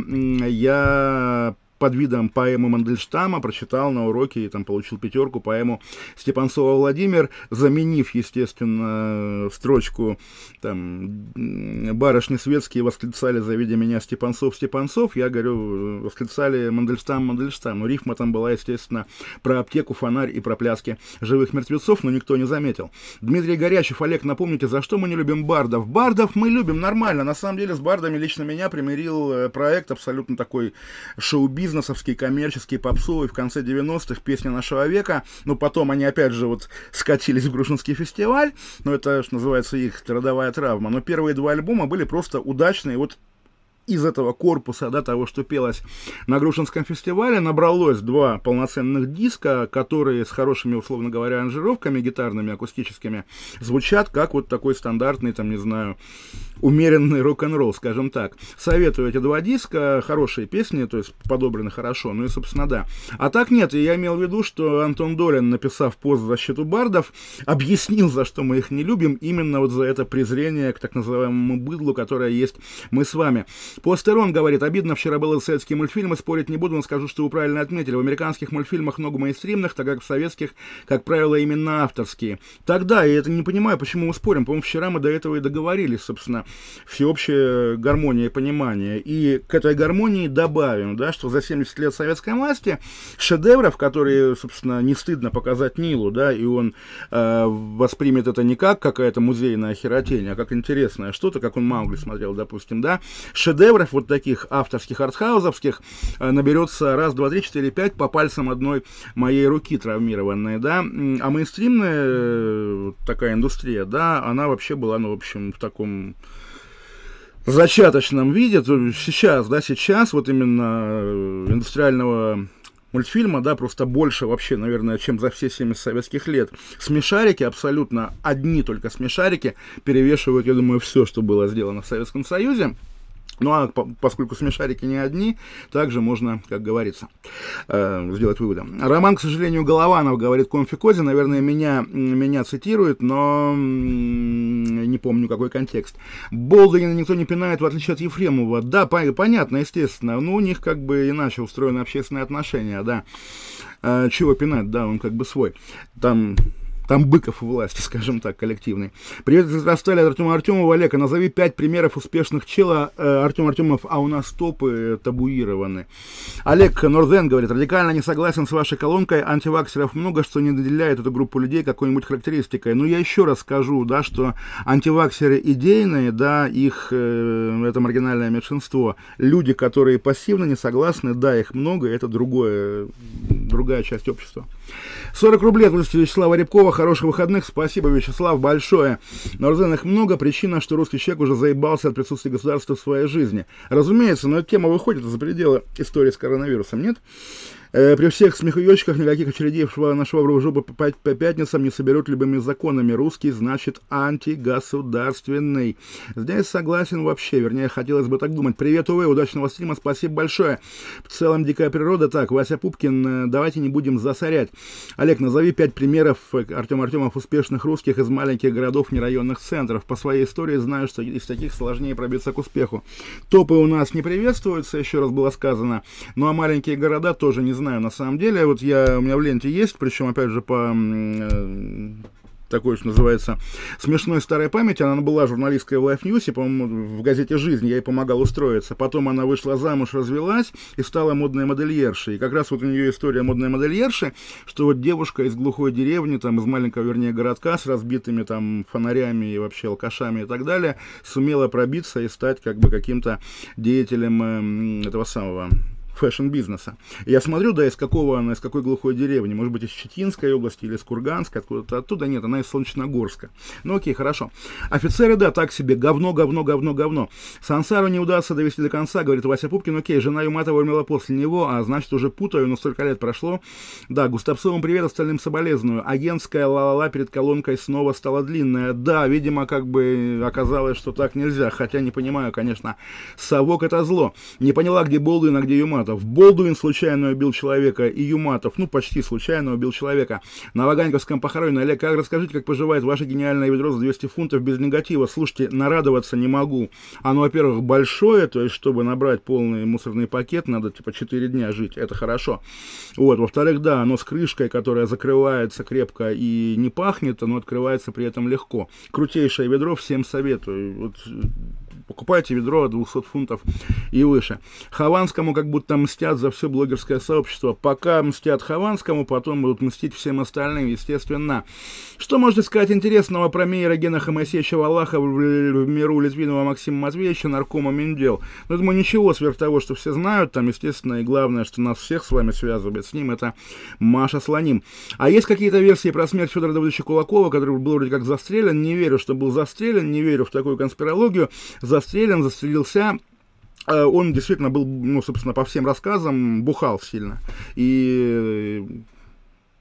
я под видом поэмы Мандельштама прочитал на уроке и там получил 5 поэму Степанцова Владимир, заменив, естественно, строчку там «Барышни светские восклицали, завидя меня, Степанцов, Степанцов», я говорю, восклицали Мандельштам, Мандельштам. Но рифма там была, естественно, про аптеку, фонарь и про пляски живых мертвецов, но никто не заметил. Дмитрий Горячев, Олег, напомните, за что мы не любим бардов? Бардов мы любим нормально. На самом деле с бардами лично меня примирил проект абсолютно такой шоу-бизнес, бизнесовский, коммерческий, попсовый в конце 90-х, песня нашего века, но потом они опять же вот скатились в Грушинский фестиваль, но это, что называется, их родовая травма, но первые 2 альбома были просто удачные, вот из этого корпуса, да, того, что пелось на Грушинском фестивале, набралось 2 полноценных диска, которые с хорошими, условно говоря, аранжировками гитарными, акустическими, звучат как вот такой стандартный, там, не знаю, умеренный рок-н-ролл, скажем так. Советую эти 2 диска, хорошие песни, то есть подобраны хорошо, ну и, собственно, да. А так нет, и я имел в виду, что Антон Долин, написав пост в защиту бардов, объяснил, за что мы их не любим, именно вот за это презрение к так называемому быдлу, которое есть мы с вами. Постерон говорит, обидно, вчера были советские мультфильмы, спорить не буду, но скажу, что вы правильно отметили. В американских мультфильмах много мейнстримных, так как в советских, как правило, именно авторские. Тогда, я это не понимаю, почему мы спорим. По-моему, вчера мы до этого и договорились, собственно, всеобщая гармония и понимание. И к этой гармонии добавим, да, что за 70 лет советской власти шедевров, которые, собственно, не стыдно показать Нилу, да, и он воспримет это не как какая-то музейная херотень, а как интересное что-то, как он Маугли смотрел, допустим, да, шедевров вот таких авторских артхаузовских наберется раз, два, три, четыре, пять по пальцам одной моей руки травмированной, да, а мейнстримная такая индустрия, да, она вообще была, ну, в общем, в таком зачаточном виде, сейчас, да, сейчас вот именно индустриального мультфильма, да, просто больше вообще, наверное, чем за все 70 советских лет. Смешарики, абсолютно одни только смешарики перевешивают, я думаю, все, что было сделано в Советском Союзе. Ну, а поскольку смешарики не одни, также можно, как говорится, сделать выводы. Роман, к сожалению, Голованов говорит, Комфи-Кози, наверное, меня цитирует, но не помню, какой контекст. Болдуина никто не пинает, в отличие от Ефремова. Да, понятно, естественно, но у них как бы иначе устроены общественные отношения, да. Чего пинать, да, он как бы свой. Там Быков у власти, скажем так, коллективный. Привет из Ростали от Артема Артемова. Олег, назови 5 примеров успешных чела. Артем Артемов, а у нас топы табуированы. Олег Норден говорит, радикально не согласен с вашей колонкой. Антиваксеров много, что не наделяет эту группу людей какой-нибудь характеристикой. Но я еще раз скажу, да, что антиваксеры идейные, да, их, это маргинальное меньшинство. Люди, которые пассивно не согласны, да, их много, это другая часть общества. 40 рублей от Вячеслава Рябкова. Хороших выходных. Спасибо, Вячеслав, большое. Норден их много. Причина, что русский человек уже заебался от присутствия государства в своей жизни. Разумеется, но эта тема выходит за пределы истории с коронавирусом, нет? При всех смехуёчках никаких очередей на швабру в жопу по пятницам не соберут любыми законами. Русский значит антигосударственный. Здесь согласен вообще, вернее, хотелось бы так думать. Привет, увы, удачного стрима, спасибо большое. В целом дикая природа. Так, Вася Пупкин, давайте не будем засорять. Олег, назови 5 примеров, Артем Артемов, успешных русских из маленьких городов, не районных центров. По своей истории знаю, что из таких сложнее пробиться к успеху. Топы у нас не приветствуются, еще раз было сказано. Ну а маленькие города тоже не знаю, на самом деле. Вот у меня в ленте есть, причем, опять же, по такой, что называется, смешной старой памяти. Она была журналисткой в Life News, по-моему, в газете «Жизнь», я ей помогал устроиться. Потом она вышла замуж, развелась и стала модной модельершей. И как раз вот у нее история модной модельерши, что вот девушка из глухой деревни, там, из маленького, вернее, городка с разбитыми там фонарями и вообще алкашами и так далее, сумела пробиться и стать как бы каким-то деятелем этого самого фэшн-бизнеса. Я смотрю, да, из какой глухой деревни, может быть, из Читинской области или из Курганска, откуда-то оттуда, нет, она из Солнечногорска. Ну, окей, хорошо. Офицеры, да, так себе, говно. Сансару не удастся довести до конца, говорит Вася Пупкин, окей, жена Юматова умерла после него, а значит, уже путаю, но столько лет прошло. Да, Густавцовым привет, остальным соболезную. Агентская ла-ла-ла перед колонкой снова стала длинная. Да, видимо, как бы оказалось, что так нельзя, хотя не понимаю, конечно, совок это зло. Не поняла, где Болдуин, а где Юматов. Болдуин случайно убил человека, и Юматов, ну, почти случайно убил человека. На Ваганьковском похоронено. Олег, как расскажите, как поживает ваше гениальное ведро за 200 фунтов без негатива? Слушайте, нарадоваться не могу. Оно, во-первых, большое, то есть, чтобы набрать полный мусорный пакет, надо, типа, 4 дня жить. Это хорошо. Вот, во-вторых, да, оно с крышкой, которая закрывается крепко и не пахнет, оно открывается при этом легко. Крутейшее ведро, всем советую. Вот, покупайте ведро от 200 фунтов и выше. Хованскому как будто мстят за все блогерское сообщество. Пока мстят Хованскому, потом будут мстить всем остальным, естественно. Что можете сказать интересного про Мейера Генаха Моисеевича Валаха в миру Литвинова Максима Матвеевича, наркома Миндел? Ну, думаю, ничего сверх того, что все знают. Там, естественно, и главное, что нас всех с вами связывает с ним, это Маша Слоним. А есть какие-то версии про смерть Федора Давыдовича Кулакова, который был вроде как застрелен? Не верю, что был застрелен, не верю в такую конспирологию. Застрелился. Он действительно был, ну, собственно, по всем рассказам, бухал сильно. И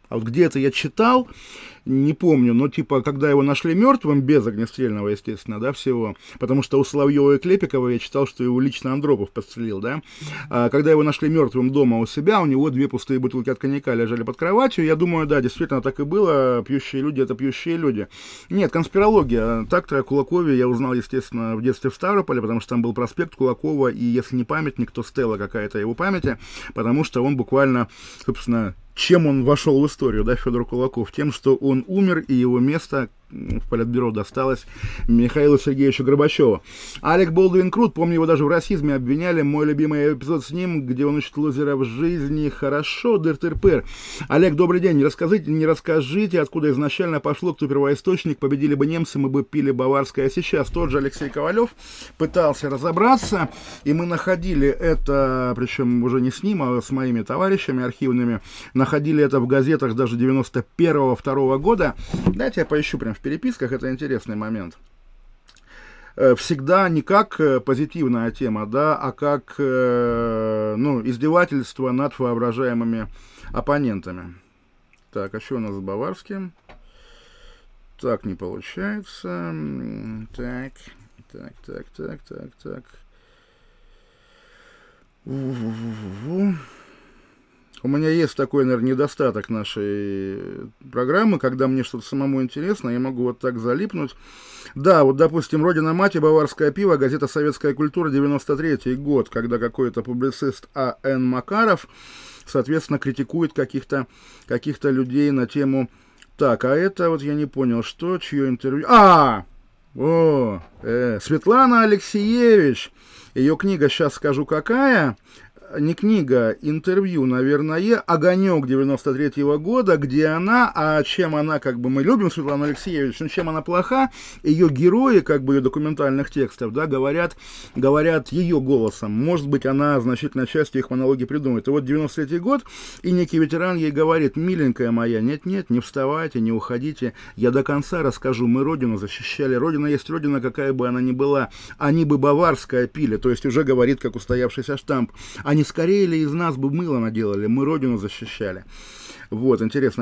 А вот где это я читал, не помню, но типа, когда его нашли мертвым, без огнестрельного, естественно, да, всего, потому что у Соловьева и Клепикова я читал, что его лично Андропов подстрелил, да, когда его нашли мертвым дома у себя, у него 2 пустые бутылки от коньяка лежали под кроватью, я думаю, да, действительно так и было, пьющие люди — это пьющие люди. Нет, конспирология. Так-то о Кулакове я узнал, естественно, в детстве в Ставрополе, потому что там был проспект Кулакова, и если не памятник, то стела какая-то его памяти, потому что он буквально, собственно, чем он вошел в историю, да, Федор Кулаков? Тем, что он умер, и его место в Политбюро досталось Михаилу Сергеевичу Горбачеву. Алек Болдуин крут, помню, его даже в расизме обвиняли. Мой любимый эпизод с ним, где он учит лузера в жизни хорошо, дыр-тыр-пыр. Олег, добрый день. Не расскажите, откуда изначально пошло, кто первоисточник, победили бы немцы, мы бы пили баварское. Сейчас тот же Алексей Ковалев пытался разобраться, и мы находили это, причем уже не с ним, а с моими товарищами архивными, находили это в газетах даже 91-2 года. Дайте я поищу прям в переписках, это интересный момент. Всегда не как позитивная тема, да, а как издевательство над воображаемыми оппонентами. Так, а что у нас с баварским? Так, не получается. Так. У меня есть такой, наверное, недостаток нашей программы, когда мне что-то самому интересно, я могу вот так залипнуть. Да, вот, допустим, «Родина-мать» и «Баварское пиво», газета «Советская культура», 93-й год, когда какой-то публицист А.Н. Макаров, соответственно, критикует каких-то людей на тему... Так, а это вот я не понял, что, чье интервью... Светлана Алексеевич, ее книга, сейчас скажу какая... Не книга, интервью, наверное, «Огонек» 93-го года, где она, чем она, как бы, мы любим Светлану Алексеевич, но чем она плоха, ее герои, как бы, ее документальных текстов, да, говорят ее голосом. Может быть, она значительной частью их монологи придумает. И вот 93-й год, и некий ветеран ей говорит: «Миленькая моя, нет-нет, не вставайте, не уходите, я до конца расскажу, мы Родину защищали, Родина есть Родина, какая бы она ни была, они бы баварское пили», то есть уже говорит, как устоявшийся штамп, не скорее ли из нас бы мыло наделали, мы Родину защищали. Вот, интересно.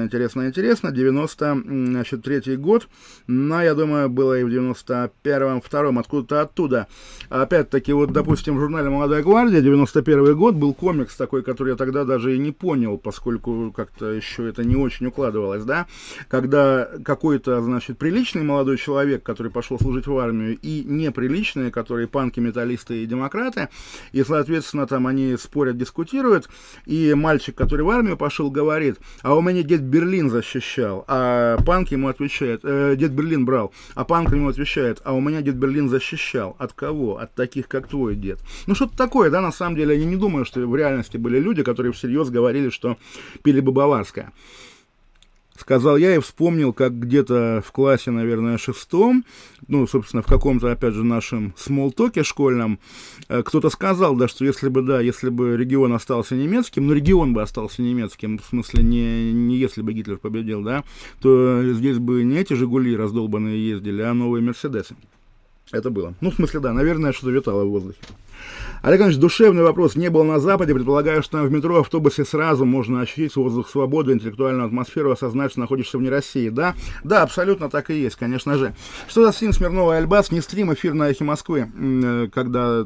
93-й год, но, я думаю, было и в 91-м, 2-м, откуда-то оттуда. Опять-таки, вот, допустим, в журнале «Молодая гвардия», 91-й год, был комикс такой, который я тогда даже и не понял, поскольку как-то еще это не очень укладывалось, да, когда какой-то, значит, приличный молодой человек, который пошел служить в армию, и неприличные, которые панки, металлисты и демократы, и, соответственно, там они спорят, дискутируют, и мальчик, который в армию пошел, говорит: «А у меня дед Берлин защищал», а панк ему отвечает, дед Берлин брал, а панк ему отвечает: «А у меня дед Берлин защищал». От кого? От таких, как твой дед. Ну, что-то такое, да, на самом деле, я не думаю, что в реальности были люди, которые всерьез говорили, что пили бы баварское. Сказал я и вспомнил, как где-то в классе, наверное, 6-м, ну, собственно, в каком-то, опять же, нашем смолтоке школьном, кто-то сказал, да, что если бы регион остался немецким, регион бы остался немецким, в смысле, не если бы Гитлер победил, да, то здесь бы не эти «Жигули» раздолбанные ездили, а новые «Мерседесы». Это было. Ну, в смысле, да, наверное, что-то витало в воздухе. Олег Иванович, душевный вопрос. Не был на Западе, предполагаю, что там в метро, автобусе сразу можно ощутить воздух свободы, интеллектуальную атмосферу, осознать, что находишься вне России. Да, абсолютно так и есть, конечно же. Что за стрим Смирнова и Альбац? Не стрим, эфир на «Эхе Москвы», когда...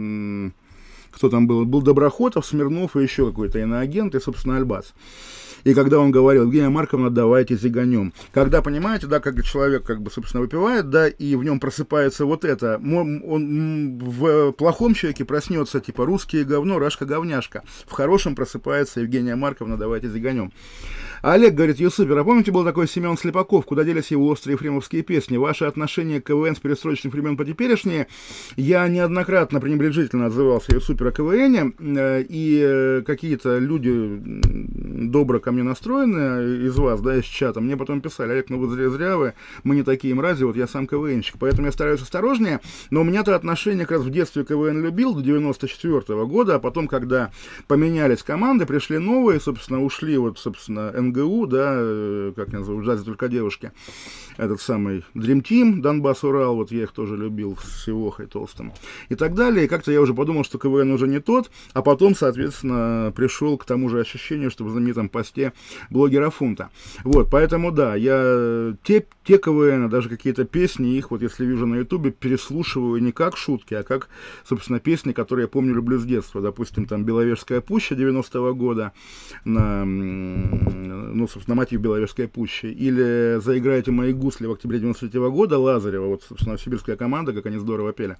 Кто там был? Был Доброхотов, Смирнов и еще какой-то иноагент, и, собственно, Альбац. И когда он говорил: «Евгения Марковна, давайте зиганем». Когда, понимаете, да, как человек, как бы, собственно, выпивает, да, и в нем просыпается вот это, он в плохом человеке проснется, типа, русские говно, рашка-говняшка. В хорошем просыпается: «Евгения Марковна, давайте зиганем». А Олег говорит: «Юсупер, а помните, был такой Семен Слепаков, куда делись его острые ефремовские песни? Ваше отношение к КВН с перестроечных времен по теперешние?» Я неоднократно пренебрежительно отзывался Юсупер о КВНе, и какие-то люди добро ко мне настроенные из вас, да, из чата, мне потом писали: «Олег, ну вы зря вы, мы не такие мрази, вот я сам КВНщик». Поэтому я стараюсь осторожнее, но у меня-то отношение как раз в детстве КВН любил до 94-го года, а потом, когда поменялись команды, пришли новые, собственно, ушли вот, собственно, НГУ, да, как называют, в джазе только девушки, этот самый Dream Team, Донбасс, Урал, вот я их тоже любил с Ивохой толстым и так далее, и как-то я уже подумал, что КВН он уже не тот, а потом, соответственно, пришел к тому же ощущению, что в знаменитом посте блогера Фунта. Вот, поэтому, да, я те КВН, даже какие-то песни, их вот, если вижу на Ютубе, переслушиваю не как шутки, а как, собственно, песни, которые я помню, люблю с детства. Допустим, там «Беловежская пуща» 90-го года, ну, собственно, мотив «Беловежской пущи», или «Заиграйте мои гусли» в октябре 93-го года Лазарева, вот, собственно, сибирская команда, как они здорово пели.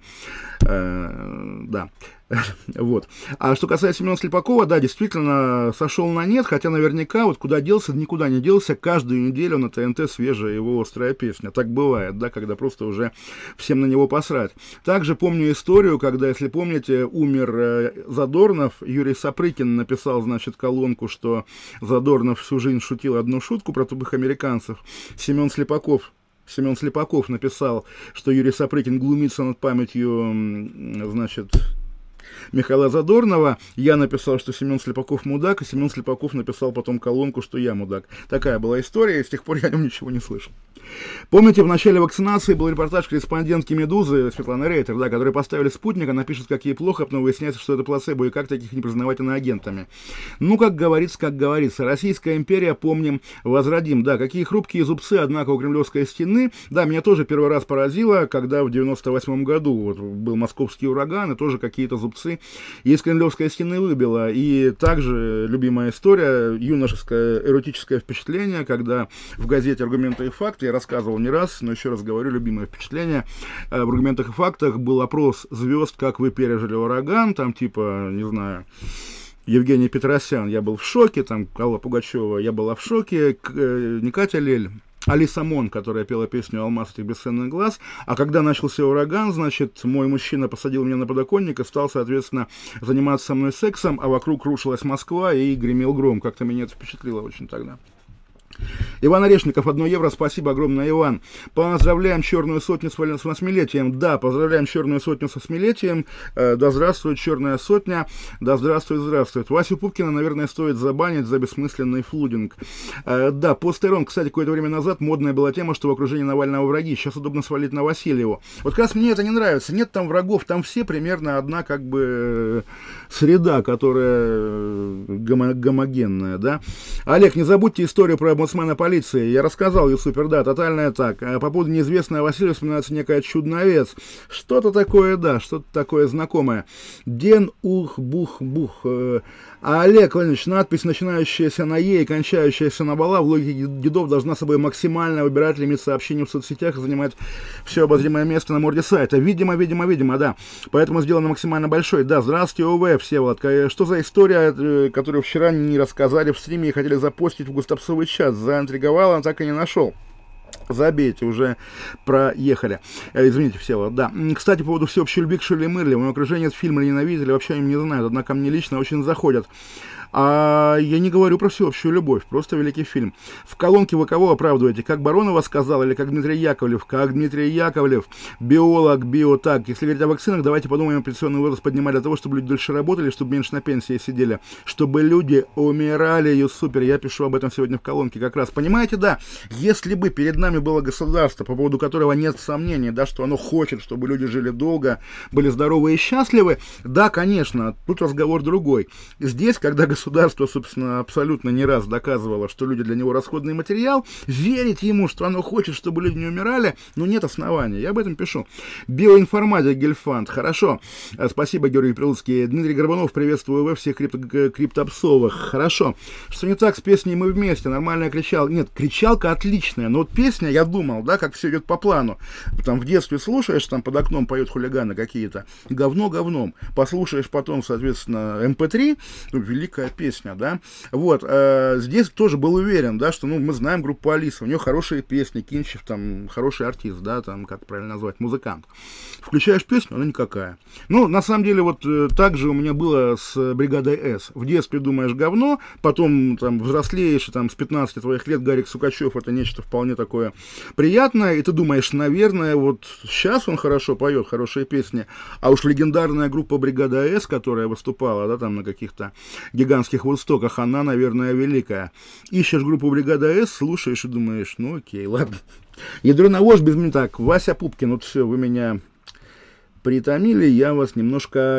Да. Вот. А что касается Семена Слепакова, да, действительно, сошел на нет, хотя наверняка, вот куда делся, никуда не делся, каждую неделю на ТНТ свежая его острая песня. Так бывает, да, когда просто уже всем на него посрать. Также помню историю, когда, если помните, умер Задорнов, Юрий Сапрыкин написал, значит, колонку, что Задорнов всю жизнь шутил одну шутку про тупых американцев. Семен Слепаков написал, что Юрий Сапрыкин глумится над памятью, значит, Михаила Задорнова. Я написал, что Семен Слепаков мудак, и Семен Слепаков написал потом колонку, что я мудак. Такая была история, и с тех пор я о нем ничего не слышал. Помните, в начале вакцинации был репортаж корреспондентки «Медузы» Светланы Рейтер, да, которые поставили спутник, она пишет, как ей плохо, потом выясняется, что это плацебо, и как таких не признавать иноагентами. Ну, как говорится, Российская империя, помним, возродим. Да, какие хрупкие зубцы, однако, у Кремлевской стены. Да, меня тоже первый раз поразило, когда в 98 году вот, был московский ураган, и тоже какие-то зубцы из Кремлевской стены выбило. И также любимая история, юношеское эротическое впечатление, когда в газете «Аргументы и факты», я рассказывал не раз, но еще раз говорю, любимое впечатление, в «Аргументах и фактах» был опрос звезд, как вы пережили ураган, там типа, не знаю, Евгений Петросян, я был в шоке, там Алла Пугачева, я была в шоке, не Катя Лель, Алиса Мон, которая пела песню «Алмаз этих бесценных глаз». А когда начался ураган, значит, мой мужчина посадил меня на подоконник и стал, соответственно, заниматься со мной сексом, а вокруг рушилась Москва и гремел гром. Как-то меня это впечатлило очень тогда. Иван Орешников, 1 евро, спасибо огромное, Иван. Поздравляем Черную сотню с 8-летием. Да, поздравляем Черную сотню с 8-летием. Да здравствует Черная сотня. Да здравствует. Васю Пупкина, наверное, стоит забанить за бессмысленный флудинг. Да, постерон, кстати, какое-то время назад модная была тема, что в окружении Навального враги. Сейчас удобно свалить на Васильеву. Вот как раз мне это не нравится. Нет там врагов, там все примерно одна как бы среда, которая гомогенная, да. Олег, не забудьте историю про омбудсмена полиции. Я рассказал ее супер, да, тотальная так. По поводу неизвестного Василия вспоминается некая чудновец. Что-то такое, да, что-то такое знакомое. Ден ух бух бух. А Олег Владимирович, надпись, начинающаяся на Е и кончающаяся на Бала, в логике дедов должна собой максимально выбирать лимит сообщений в соцсетях и занимать все обозримое место на морде сайта. Видимо, да. Поэтому сделано максимально большой. Да, здравствуйте, ОВ, Всеволод. Что за история, которую вчера не рассказали в стриме и хотели запостить в густопсовый чат? Заинтриговал, он так и не нашел. Забейте, уже проехали. Извините, Всеволод, да. Кстати, по поводу всеобщей любви к Ширли Мырли. В моем окружении этот фильм или ненавидят, или вообще им не знают. Однако мне лично очень заходят. А я не говорю про всеобщую любовь, просто великий фильм. В колонке вы кого оправдываете? Как Баронова сказал или как Дмитрий Яковлев? Как Дмитрий Яковлев, биолог, биотак. Если говорить о вакцинах, давайте подумаем, пенсионный возраст поднимать для того, чтобы люди дольше работали, чтобы меньше на пенсии сидели, чтобы люди умирали. Супер, я пишу об этом сегодня в колонке как раз. Понимаете, да, если бы перед нами было государство, по поводу которого нет сомнений, да, что оно хочет, чтобы люди жили долго, были здоровы и счастливы, да, конечно, тут разговор другой. Здесь, когда государство, собственно, абсолютно не раз доказывало, что люди для него расходный материал, верить ему, что оно хочет, чтобы люди не умирали, ну, нет оснований. Я об этом пишу. Биоинформатик, Гельфанд. Хорошо. Спасибо, Георгий Прилуцкий. Дмитрий Горбунов, приветствую вы всех криптопсовых. Хорошо. Что не так с песней «Мы вместе»? Нормальная кричалка. Нет, кричалка отличная, но вот песня, я думал, да, как все идет по плану. Там в детстве слушаешь, там под окном поют хулиганы какие-то. Говно говном. Послушаешь потом, соответственно, MP3, ну, великая песня, да. Вот, здесь тоже был уверен, да, что, ну, мы знаем группу Алиса, у нее хорошие песни, Кинчев, там, хороший артист, да, там, как правильно назвать, музыкант. Включаешь песню, она никакая. Ну, на самом деле, вот так же у меня было с бригадой С. В детстве думаешь говно, потом, там, взрослеешь, и, там, с 15 твоих лет Гарик Сукачев, это нечто вполне такое приятное, и ты думаешь, наверное, вот сейчас он хорошо поет, хорошие песни, а уж легендарная группа бригада С, которая выступала, да, там, на каких-то гигантских вудстоках, она, наверное, великая. Ищешь группу бригада С, слушаешь и думаешь, ну окей, ладно. Ядрёна вождь без меня. Так, Вася Пупкин, вот все, вы меня притомили, я вас немножко,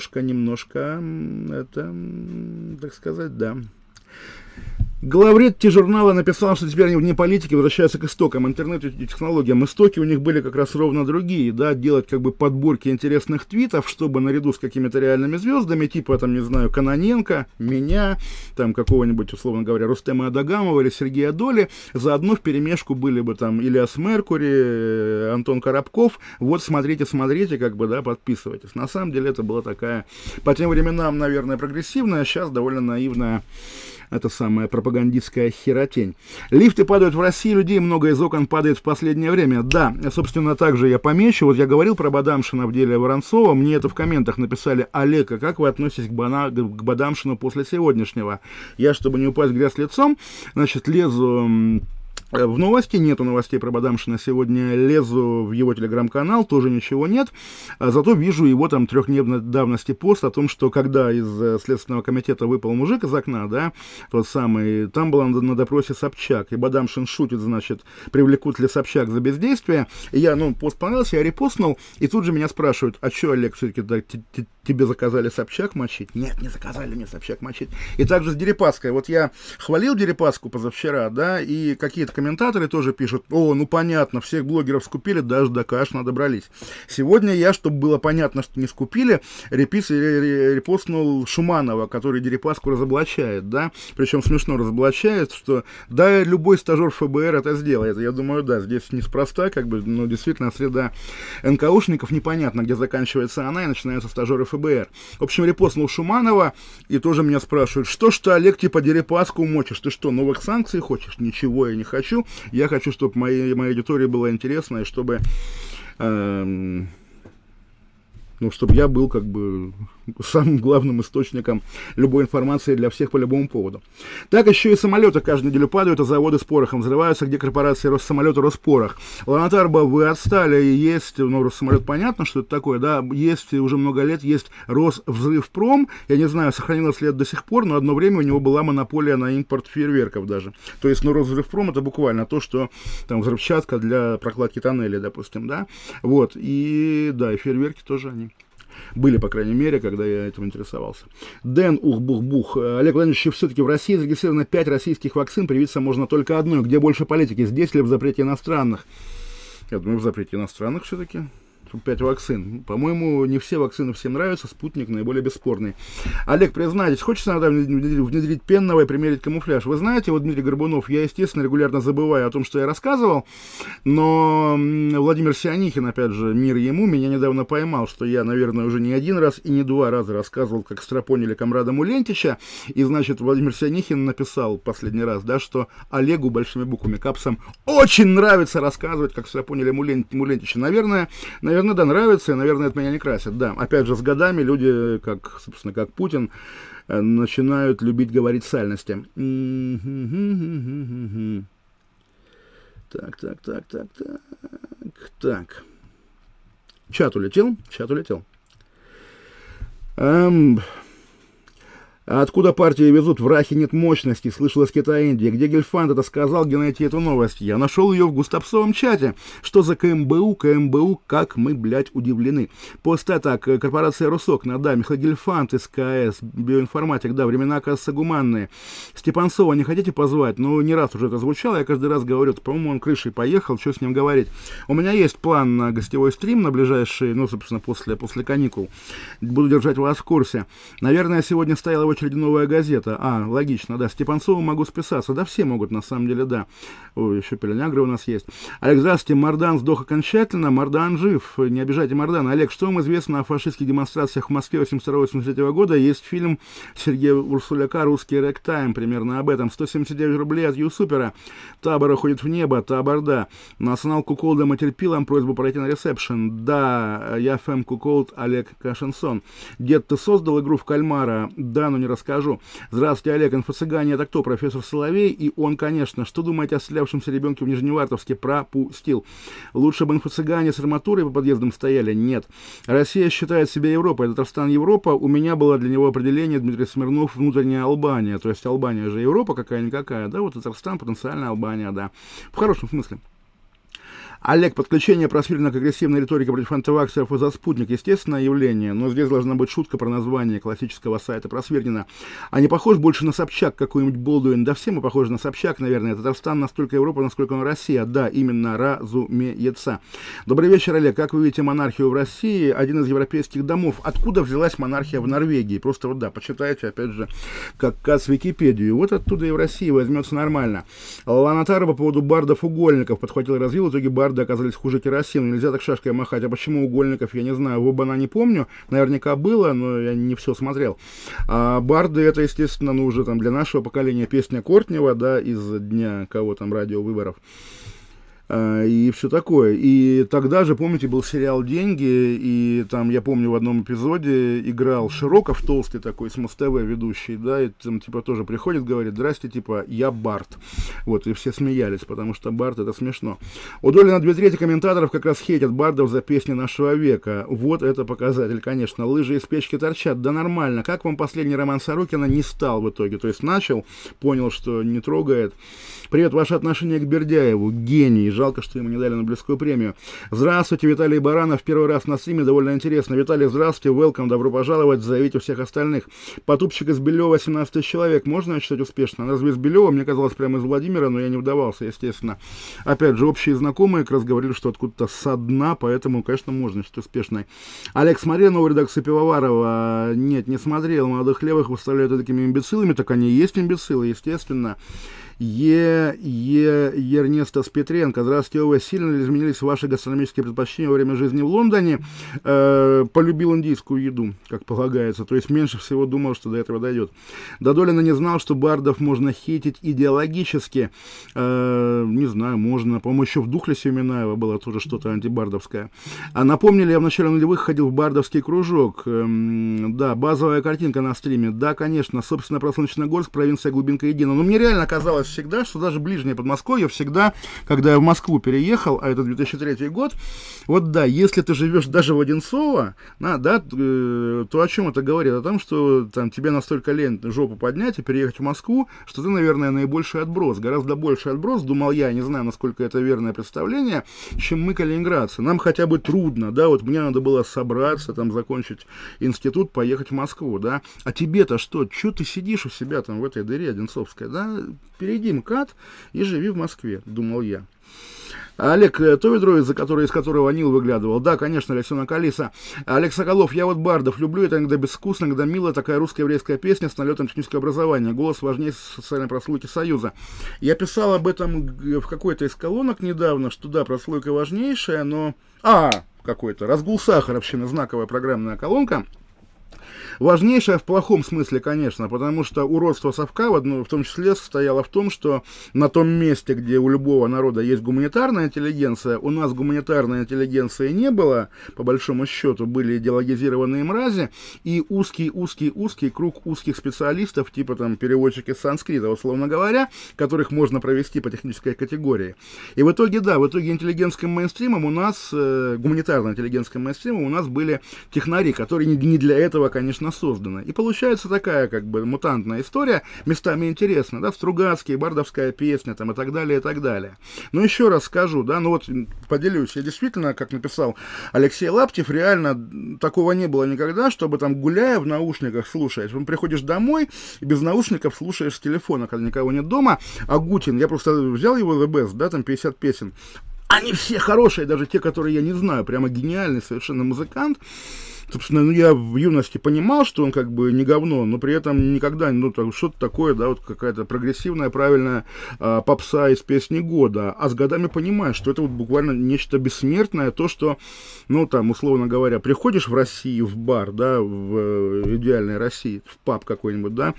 это, так сказать, да. Главред T-журнала написал, что теперь они вне политики возвращаются к истокам, интернету и технологиям. Истоки у них были как раз ровно другие, да, делать как бы подборки интересных твитов, чтобы наряду с какими-то реальными звездами, типа, там, не знаю, Кононенко, меня, там, какого-нибудь, условно говоря, Рустема Адагамова или Сергея Доли, заодно вперемешку были бы там Ильяс Меркури, Антон Коробков, вот, смотрите, как бы, да, подписывайтесь. На самом деле это была такая, по тем временам, наверное, прогрессивная, а сейчас довольно наивная, это самая пропагандистская херотень. Лифты падают в России, людей много из окон падает в последнее время. Да, собственно, также я помечу. Вот я говорил про Бадамшина в деле Воронцова. Мне это в комментах написали: Олег, а как вы относитесь к Бадамшину после сегодняшнего? Я, чтобы не упасть в грязь лицом, значит, лезу в новости, нету новостей про Бадамшина сегодня, лезу в его телеграм-канал, тоже ничего нет, зато вижу его там 3-дневной давности пост о том, что когда из Следственного комитета выпал мужик из окна, да, тот самый, там был на допросе Собчак, и Бадамшин шутит, значит, привлекут ли Собчак за бездействие, и я, пост понравился, я репостнул, и тут же меня спрашивают: а что, Олег, все-таки тебе заказали Собчак мочить? Нет, не заказали мне Собчак мочить. И также с Дерипаской, вот я хвалил Дерипаску позавчера, да, и какие-то комментаторы тоже пишут: о, понятно, всех блогеров скупили, даже до Кашина добрались. Сегодня я, чтобы было понятно, что не скупили, репостнул Шуманова, который Дерипаску разоблачает, да, причем смешно разоблачает, что да, любой стажер ФБР это сделает. Я думаю, да, здесь неспроста, как бы, действительно, среда НКОшников непонятно, где заканчивается она и начинаются стажеры ФБР. В общем, репостнул Шуманова, и тоже меня спрашивают: что ж ты, Олег, типа Дерипаску мочишь, ты что, новых санкций хочешь? Ничего я не хочу. Я хочу, чтобы моей аудитории было интересно, и чтобы, чтобы я был как бы самым главным источником любой информации для всех по любому поводу. Так еще и самолеты каждую неделю падают, а заводы с порохом взрываются, где корпорации Россамолет и Роспорох. Ланатарба, вы отстали, есть, Россамолет, понятно, что это такое, да, есть уже много лет, есть Росвзрывпром, я не знаю, сохранилось ли это до сих пор, но одно время у него была монополия на импорт фейерверков даже. То есть, Росвзрывпром это буквально то, что там взрывчатка для прокладки тоннелей, допустим, да, вот, и да, и фейерверки тоже они были, по крайней мере, когда я этим интересовался. Дэн Ух-Бух-Бух. Олег Владимирович, все-таки в России зарегистрировано 5 российских вакцин, привиться можно только одной. Где больше политики? Здесь ли в запрете иностранных? Я думаю, в запрете иностранных все-таки. 5 вакцин. По-моему, не все вакцины всем нравятся, спутник наиболее бесспорный. Олег, признайтесь, хочется иногда внедрить пенного и примерить камуфляж? Вы знаете, вот Дмитрий Горбунов, я, естественно, регулярно забываю о том, что я рассказывал, но Владимир Сианихин, опять же, мир ему, меня недавно поймал, что я, наверное, уже не один раз и не 2 раза рассказывал, как страпонили комрада Мулентича, и, значит, Владимир Сианихин написал последний раз, да, что Олегу большими буквами, капсом, очень нравится рассказывать, как страпонили Мулентича. Наверное, да, нравится, и, наверное, это меня не красит. Да, опять же, с годами люди, как, собственно, как Путин, начинают любить говорить сальности. Так. Чат улетел. А откуда партии везут? В Рахе нет мощности, слышал из Китая, Индии. Где Гельфанд это сказал, где найти эту новость? Я нашел ее в Густапсовом чате. Что за КМБУ, как мы, блядь, удивлены. После так, корпорация Русокна, да, Михаил Гельфанд, СКС, биоинформатик, да, времена, кажется, гуманные. Степанцова не хотите позвать? Ну, не раз уже это звучало, я каждый раз говорю, по-моему, он крышей поехал, что с ним говорить. У меня есть план на гостевой стрим на ближайшие, собственно, после каникул. Буду держать вас в курсе. Наверное, сегодня стояла в очереди «Новая газета». Логично, да. Степанцову могу списаться. Да, все могут, на самом деле, да. Ой, еще Пеленягра у нас есть. Олег, здравствуйте. Мардан сдох окончательно. Мардан жив. Не обижайте Мардана. Олег, что вам известно о фашистских демонстрациях в Москве 82-83 года? Есть фильм Сергея Урсуляка «Русский рэктайм», примерно об этом. 179 рублей от Юсупера. Табор уходит в небо. Табор, да. Национал Куколда матерпилам просьбу пройти на ресепшн. Да, я Фэм Куколд Олег Кашинсон. Дед, ты создал игру в кальмара? Да, но не расскажу. Здравствуйте, Олег. Инфо-цыгане, это кто? Профессор Соловей. И он, конечно. Что думаете о стрелявшемся ребенке в Нижневартовске? Пропустил. Лучше бы инфо-цыгане с арматурой по подъездам стояли? Нет. Россия считает себя Европой. Татарстан Европа. У меня было для него определение, Дмитрий Смирнов, внутренняя Албания. То есть Албания же Европа какая-никакая. Да, вот Татарстан, потенциальная Албания, да. В хорошем смысле. Олег, подключение Просвирина к агрессивной риторике против антиваксеров и за спутник — естественное явление, но здесь должна быть шутка про название классического сайта Просвирнина. А не похож больше на Собчак какой-нибудь Болдуин? Да все мы похожи на Собчак, наверное. Татарстан настолько Европа, насколько он Россия. Да, именно, разумеется. Добрый вечер, Олег. Как вы видите монархию в России? Один из европейских домов. Откуда взялась монархия в Норвегии? Просто вот да, почитайте, опять же, как с Википедию. Вот оттуда и в России возьмется нормально. Ланатара по поводу бардов-угольников подхватил и развил. В итоге барды оказались хуже керосина. Нельзя так шашкой махать. А почему угольников, я не знаю. Вобана не помню. Наверняка было, но я не все смотрел. А барды — это, естественно, ну, уже там для нашего поколения песня Кортнева, да, из дня кого там радиовыборов. И все такое. И тогда же, помните, был сериал «Деньги», и там, я помню, в одном эпизоде играл Широков, толстый такой, с Муз-ТВ ведущий, да, и там, типа, тоже приходит, говорит: здрасте, типа, я Барт. Вот, и все смеялись, потому что Барт — это смешно. У Долина 2/3 комментаторов как раз хейтят бардов за песни нашего века. Вот это показатель, конечно. Лыжи из печки торчат. Да нормально. Как вам последний роман Сорокина не стал в итоге? То есть начал, понял, что не трогает. Привет, ваше отношение к Бердяеву. Гений. Жалко, что ему не дали Нобелевскую премию. Здравствуйте, Виталий Баранов. Первый раз на стриме, довольно интересно. Виталий, здравствуйте, welcome, добро пожаловать. Заявите у всех остальных. Потупчик из Белева, 17 тысяч человек. Можно считать успешно? Разве из Белева? Мне казалось, прямо из Владимира, но я не вдавался, естественно. Опять же, общие знакомые как раз говорили, что откуда-то со дна, поэтому, конечно, можно считать успешной. Олег, смотрел новую редакцию Пивоварова? Нет, не смотрел. Молодых левых выставляют такими имбецилами, так они и есть имбецилы, естественно. Ернестас Петренко. Здравствуйте, Ова. Сильно ли изменились ваши гастрономические предпочтения во время жизни в Лондоне? Полюбил индийскую еду, как полагается. То есть меньше всего думал, что до этого дойдет. Додолина не знал, что бардов можно хейтить идеологически. Не знаю, можно. По-моему, еще в Духлесе у Минаева было тоже что-то антибардовское. А напомнили, я в начале нулевых ходил в бардовский кружок. Да, базовая картинка на стриме. Да, конечно. Собственно, про Солнечногорск, провинция Глубинка Едина. Но мне реально казалось всегда, что даже ближнее Подмосковье всегда, когда я в Москву переехал, а это 2003 год, вот да, если ты живешь даже в Одинцово, да, то о чем это говорит? О том, что там тебе настолько лень жопу поднять и переехать в Москву, что ты, наверное, наибольший отброс, гораздо больше отброс, думал я, не знаю, насколько это верное представление, чем мы, калининградцы. Нам хотя бы трудно, да, вот мне надо было собраться, там, закончить институт, поехать в Москву, да, а тебе-то что? Чё ты сидишь у себя там в этой дыре одинцовской, да? Перейди МКАД и живи в Москве, думал я. Олег, то ведро, из которого Нил выглядывал. Да, конечно, Александр Калиса. Олег Соколов, я вот бардов люблю, это иногда безвкусно, иногда мило, такая русско-еврейская песня с налетом технического образования. Голос важнее социальной прослойки Союза. Я писал об этом в какой-то из колонок недавно, что да, прослойка важнейшая, но... какой-то «Разгул сахара», общем, знаковая программная колонка. Важнейшее в плохом смысле, конечно, потому что уродство совка в том числе состояло в том, что на том месте, где у любого народа есть гуманитарная интеллигенция, у нас гуманитарной интеллигенции не было, по большому счету, были идеологизированные мрази, и узкий круг узких специалистов, типа там переводчики с санскрита, условно говоря, которых можно провести по технической категории. И в итоге, да, в итоге интеллигентским мейнстримом у нас, гуманитарно интеллигентским мейнстримом у нас были технари, которые не для этого, конечно, создана. И получается такая, как бы, мутантная история, местами интересно, да, Стругацкий, бардовская песня, там, и так далее, и так далее. Но еще раз скажу, да, ну вот, поделюсь, я действительно, как написал Алексей Лаптев, реально такого не было никогда, чтобы там, гуляя в наушниках, слушаешь, приходишь домой, и без наушников слушаешь с телефона, когда никого нет дома. Агутин, я просто взял его The Best, да, там 50 песен. Они все хорошие, даже те, которые я не знаю, прямо гениальный совершенно музыкант. Собственно, ну, я в юности понимал, что он как бы не говно, но при этом никогда, ну, что-то такое, да, вот какая-то прогрессивная, правильная попса из песни года. А с годами понимаешь, что это вот буквально нечто бессмертное, то, что, ну, там, условно говоря, приходишь в Россию в бар, да, в идеальной России, в паб какой-нибудь, да,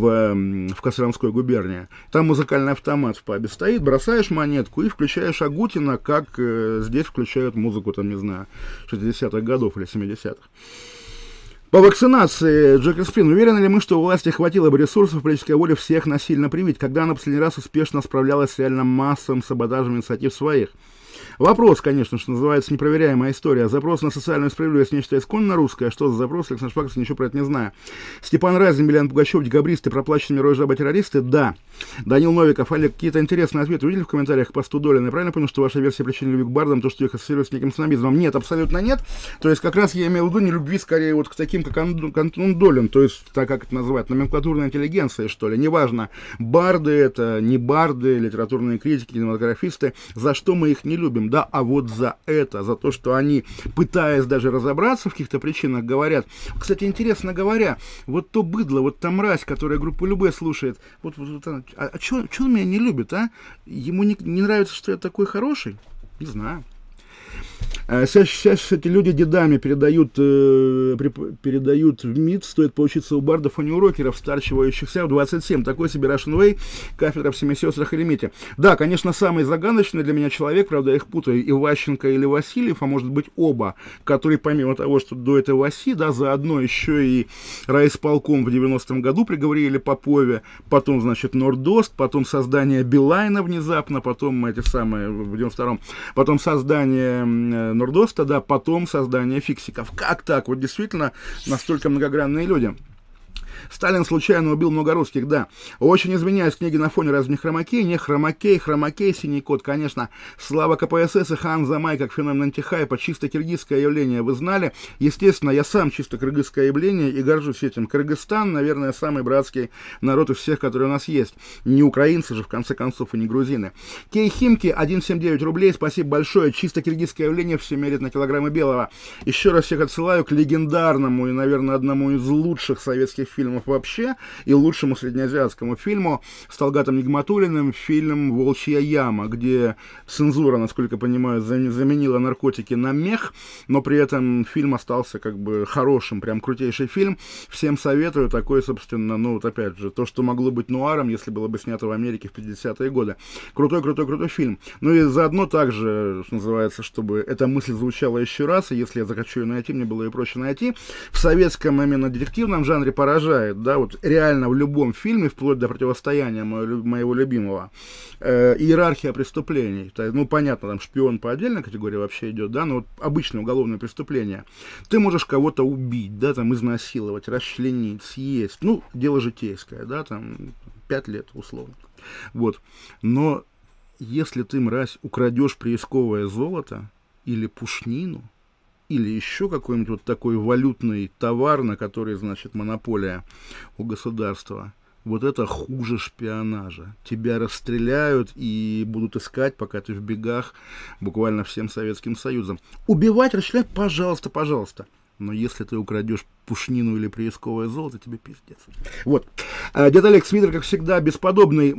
в Костромской губернии, там музыкальный автомат в пабе стоит, бросаешь монетку и включаешь Агутина, как здесь включают музыку, там, не знаю, 60-х годов или 70-х. По вакцинации, Джекер Спин, уверены ли мы, что у власти хватило бы ресурсов политической воли всех насильно привить, когда она последний раз успешно справлялась с реально массовым саботажем инициатив своих? Вопрос, конечно, что называется непроверяемая история. Запрос на социальную справедливость нечто исконно русское. Что за запрос? Александр Шпаков, ничего про это не знаю. Степан Разин, Милен Пугачев, декабристы, проплаченные мировой жаба террористы? Да. Данил Новиков, Олег, какие-то интересные ответы видели в комментариях к посту Долина? Я правильно понял, что ваша версия причины любви к бардам, то, что их ассоциируют с неким снобизмом? Нет, абсолютно нет. То есть как раз я имел в виду не любви скорее вот к таким, как Антон Долин, то есть так как это называют, номенклатурная интеллигенция, что ли. Неважно, барды это, не барды, литературные критики, кинематографисты, за что мы их не любим, да, а вот за это, за то, что они, пытаясь даже разобраться в каких-то причинах, говорят. Кстати, интересно говоря, вот то быдло, вот та мразь, которая группу Любэ слушает, вот чё он меня не любит, а? Ему не нравится, что я такой хороший? Не знаю. Сейчас эти люди дедами передают в МИД, стоит поучиться у бардов, а не у рокеров, старчивающихся в 27. Такой себе Russian Way, кафедра в Семи Сестрах и Лимите. Да, конечно, самый загадочный для меня человек, правда, я их путаю, Иващенко или Васильев, а может быть оба, которые помимо того, что до этого Васи, да, заодно еще и райисполком в 90-м году приговорили Попове, потом, значит, Нордост, потом создание Билайна внезапно, потом эти самые, в 92-м, потом создание Нордоста, да, потом создание фиксиков. Как так? Вот действительно настолько многогранные люди. Сталин случайно убил много русских, да. Очень извиняюсь, книги на фоне, разве не хромакей? Не хромакей, синий кот, конечно. Слава КПСС и хан Замай как феномен антихайпа, чисто киргизское явление, вы знали? Естественно, я сам чисто кыргызское явление и горжусь этим. Кыргызстан, наверное, самый братский народ из всех, которые у нас есть. Не украинцы же, в конце концов, и не грузины. Кей Химки, 1,79 рублей, спасибо большое. Чисто киргизское явление, все мерят на килограммы белого. Еще раз всех отсылаю к легендарному и, наверное, одному из лучших советских фильмов вообще, и лучшему среднеазиатскому фильму с Талгатом Нигматуллиным, фильм «Волчья яма», где цензура, насколько я понимаю, заменила наркотики на мех, но при этом фильм остался как бы хорошим, прям крутейший фильм. Всем советую, такой, собственно, ну вот опять же, то, что могло быть нуаром, если было бы снято в Америке в 50-е годы. Крутой фильм. Ну и заодно также, что называется, чтобы эта мысль звучала еще раз, и если я захочу ее найти, мне было ее проще найти, в советском именно детективном жанре поражает, да, вот реально в любом фильме, вплоть до «Противостояния» моего любимого, иерархия преступлений. Ну, понятно, там шпион по отдельной категории вообще идет, да, но вот обычное уголовное преступление. Ты можешь кого-то убить, да, там изнасиловать, расчленить, съесть, ну, дело житейское, да, там 5 лет условно. Вот. Но если ты, мразь, украдешь приисковое золото или пушнину, или еще какой-нибудь вот такой валютный товар, на который, значит, монополия у государства, вот это хуже шпионажа. Тебя расстреляют и будут искать, пока ты в бегах, буквально всем Советским Союзом. Убивать, расчленять, пожалуйста, пожалуйста. Но если ты украдешь пушнину или приисковое золото, тебе пиздец. Вот. Дед Олег Свидер, как всегда, бесподобный.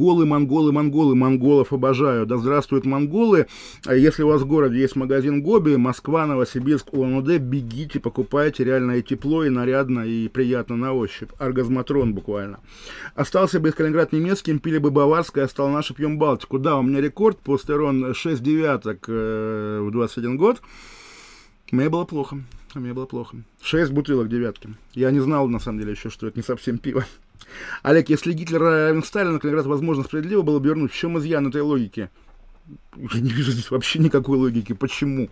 Монголов обожаю. Да здравствуют монголы. Если у вас в городе есть магазин Гоби, Москва, Новосибирск, Улан-Удэ, бегите, покупайте. Реально и тепло, и нарядно, и приятно на ощупь. Оргазматрон буквально. Остался бы из Калининград немецким, пили бы баварское, стал наше, пьем Балтику. Да, у меня рекорд по стерон 6 девяток в 21 год. Мне было плохо. 6 бутылок девятки. Я не знал, на самом деле, еще, что это не совсем пиво. Олег, если Гитлер равен Сталину, Калининград, возможно, справедливо было бы вернуть. В чем изъян этой логики? Я не вижу здесь вообще никакой логики. Почему?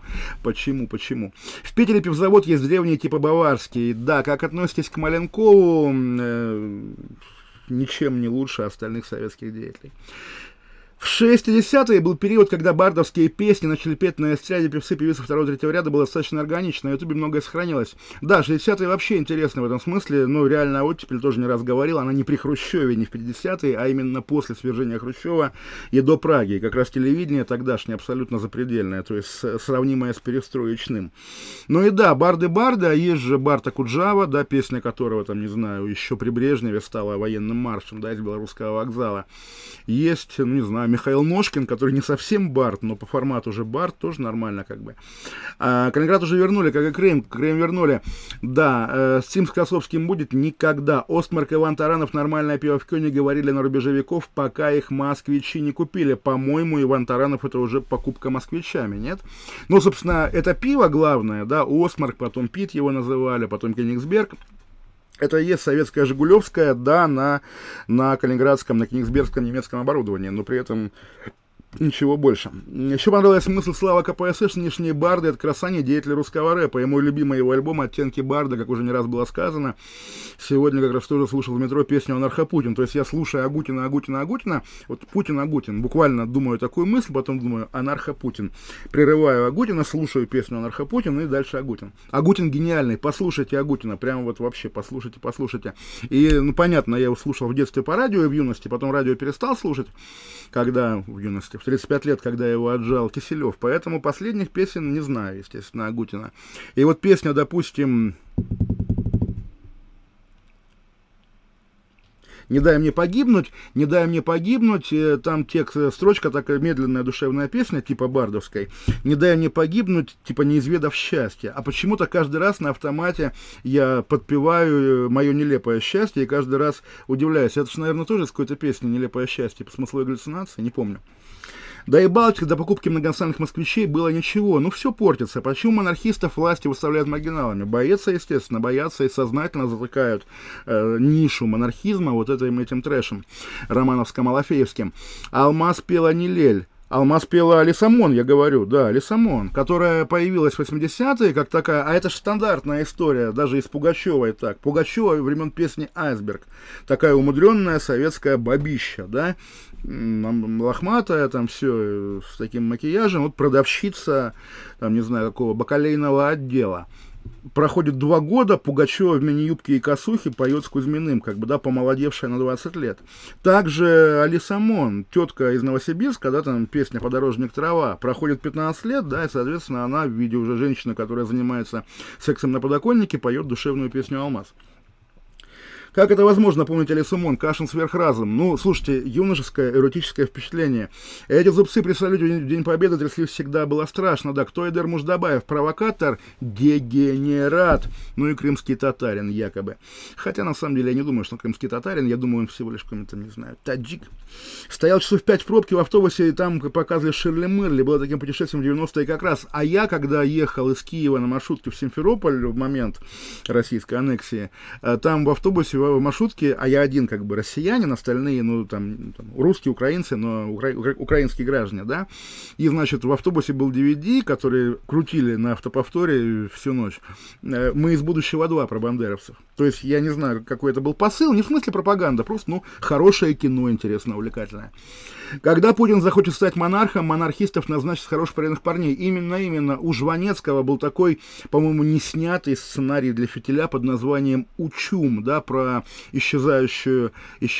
В Питере пивзавод есть древний типа баварский. Да, как относитесь к Маленкову? Ничем не лучше остальных советских деятелей. В 60-е был период, когда бардовские песни начали петь на эстраде певцы, певицы 2-3 ряда, было достаточно органично, на ютубе многое сохранилось. Да, 60-е вообще интересно в этом смысле, но реально оттепель тоже не раз говорил, она не при Хрущеве, не в 50-е, а именно после свержения Хрущева и до Праги. И как раз телевидение тогдашнее абсолютно запредельное, то есть сравнимое с перестроечным. Ну и да, барды, а есть же Барта Куджава, да, песня которого, там, не знаю, еще при Брежневе стала военным маршем, да, из Белорусского вокзала. Есть, ну, не знаю, Михаил Ножкин, который не совсем бард, но по формату уже бард, тоже нормально как бы. Калининград уже вернули, как и Крым вернули. Да, с Цим Скосовским будет никогда. Остмарк и Иван Таранов нормальное пиво в Кёне говорили на рубеже веков, пока их москвичи не купили. По-моему, Иван Таранов это уже покупка москвичами, нет? Ну, собственно, это пиво главное, да, Остмарк, потом Пит его называли, потом Кенигсберг. Это и есть советская Жигулевская, да, на калининградском, на кенигсбергском немецком оборудовании, но при этом Ничего больше. Еще понравилась мысль Слава КПСС, нынешние барды — это красане деятели русского рэпа. И мой любимый его альбом «Оттенки барда», как уже не раз было сказано, сегодня как раз тоже слушал в метро песню «Анархопутин». То есть я слушаю Агутина, вот Путин, буквально думаю такую мысль, потом думаю «Анархопутин». Прерываю Агутина, слушаю песню «Анархопутин» и дальше Агутин. Агутин гениальный, послушайте Агутина, прямо вот вообще послушайте. И, ну, понятно, я его слушал в детстве по радио и в юности, потом радио перестал слушать, когда в юности, в 35 лет, когда его отжал Киселев. Поэтому последних песен не знаю, естественно, Агутина. И вот песня, допустим, «Не дай мне погибнуть», там текст, строчка такая медленная душевная песня, типа бардовской. «Не дай мне погибнуть», типа «не изведав счастья». А почему-то каждый раз на автомате я подпеваю «Мое нелепое счастье» и каждый раз удивляюсь. Это же, наверное, тоже из какой-то песни «Нелепое счастье» по смысловой галлюцинации, не помню. Да и Балтика до покупки многонациональных москвичей было ничего. Ну, все портится. Почему монархистов власти выставляют маргиналами? Боятся, естественно, боятся и сознательно затыкают нишу монархизма вот этим трэшем романовско-малафеевским. Алмаз пела не Лель. Алмаз пела Лисамон, я говорю, да, Лисамон, которая появилась в 80-е, как такая, а это же стандартная история, даже из Пугачевой так. Пугачева времен песни «Айсберг», такая умудренная советская бабища, да, лохматая, там все с таким макияжем, вот продавщица, там, не знаю, какого бакалейного отдела. Проходит 2 года, Пугачева в мини-юбке и косухе поет с Кузьминым, как бы, да, помолодевшая на 20 лет. Также Алисамон, тетка из Новосибирска, да, там песня «Подорожник трава», проходит 15 лет, да, и, соответственно, она в виде уже женщины, которая занимается сексом на подоконнике, поет душевную песню «Алмаз». Как это возможно, помните Алисамон, Кашин сверхразум? Ну, слушайте, юношеское эротическое впечатление. Эти зубцы при салюте в День Победы трясли всегда, было страшно, да. Кто Эдер Муждабаев? Провокатор? Дегенерат. Ну и крымский татарин, якобы. Хотя, на самом деле, я не думаю, что он крымский татарин, я думаю, он всего лишь какой-то, не знаю, таджик. Стоял часов 5 в пробке в автобусе, и там показывали Ширли Мырли, было таким путешествием в 90-е как раз. А я, когда ехал из Киева на маршрутке в Симферополь в момент российской аннексии, там в автобусе в маршрутке, а я один как бы россиянин, остальные, ну, там русские, украинцы, но украинские граждане, да, и, значит, в автобусе был DVD, который крутили на автоповторе всю ночь. «Мы из будущего 2» про бандеровцев. То есть, я не знаю, какой это был посыл, не в смысле пропаганда, просто, ну, хорошее кино, интересно, увлекательное. Когда Путин захочет стать монархом, монархистов назначат хороших паренных парней. Именно у Жванецкого был такой, по-моему, неснятый сценарий для фитиля под названием «Учум», да, про исчезающую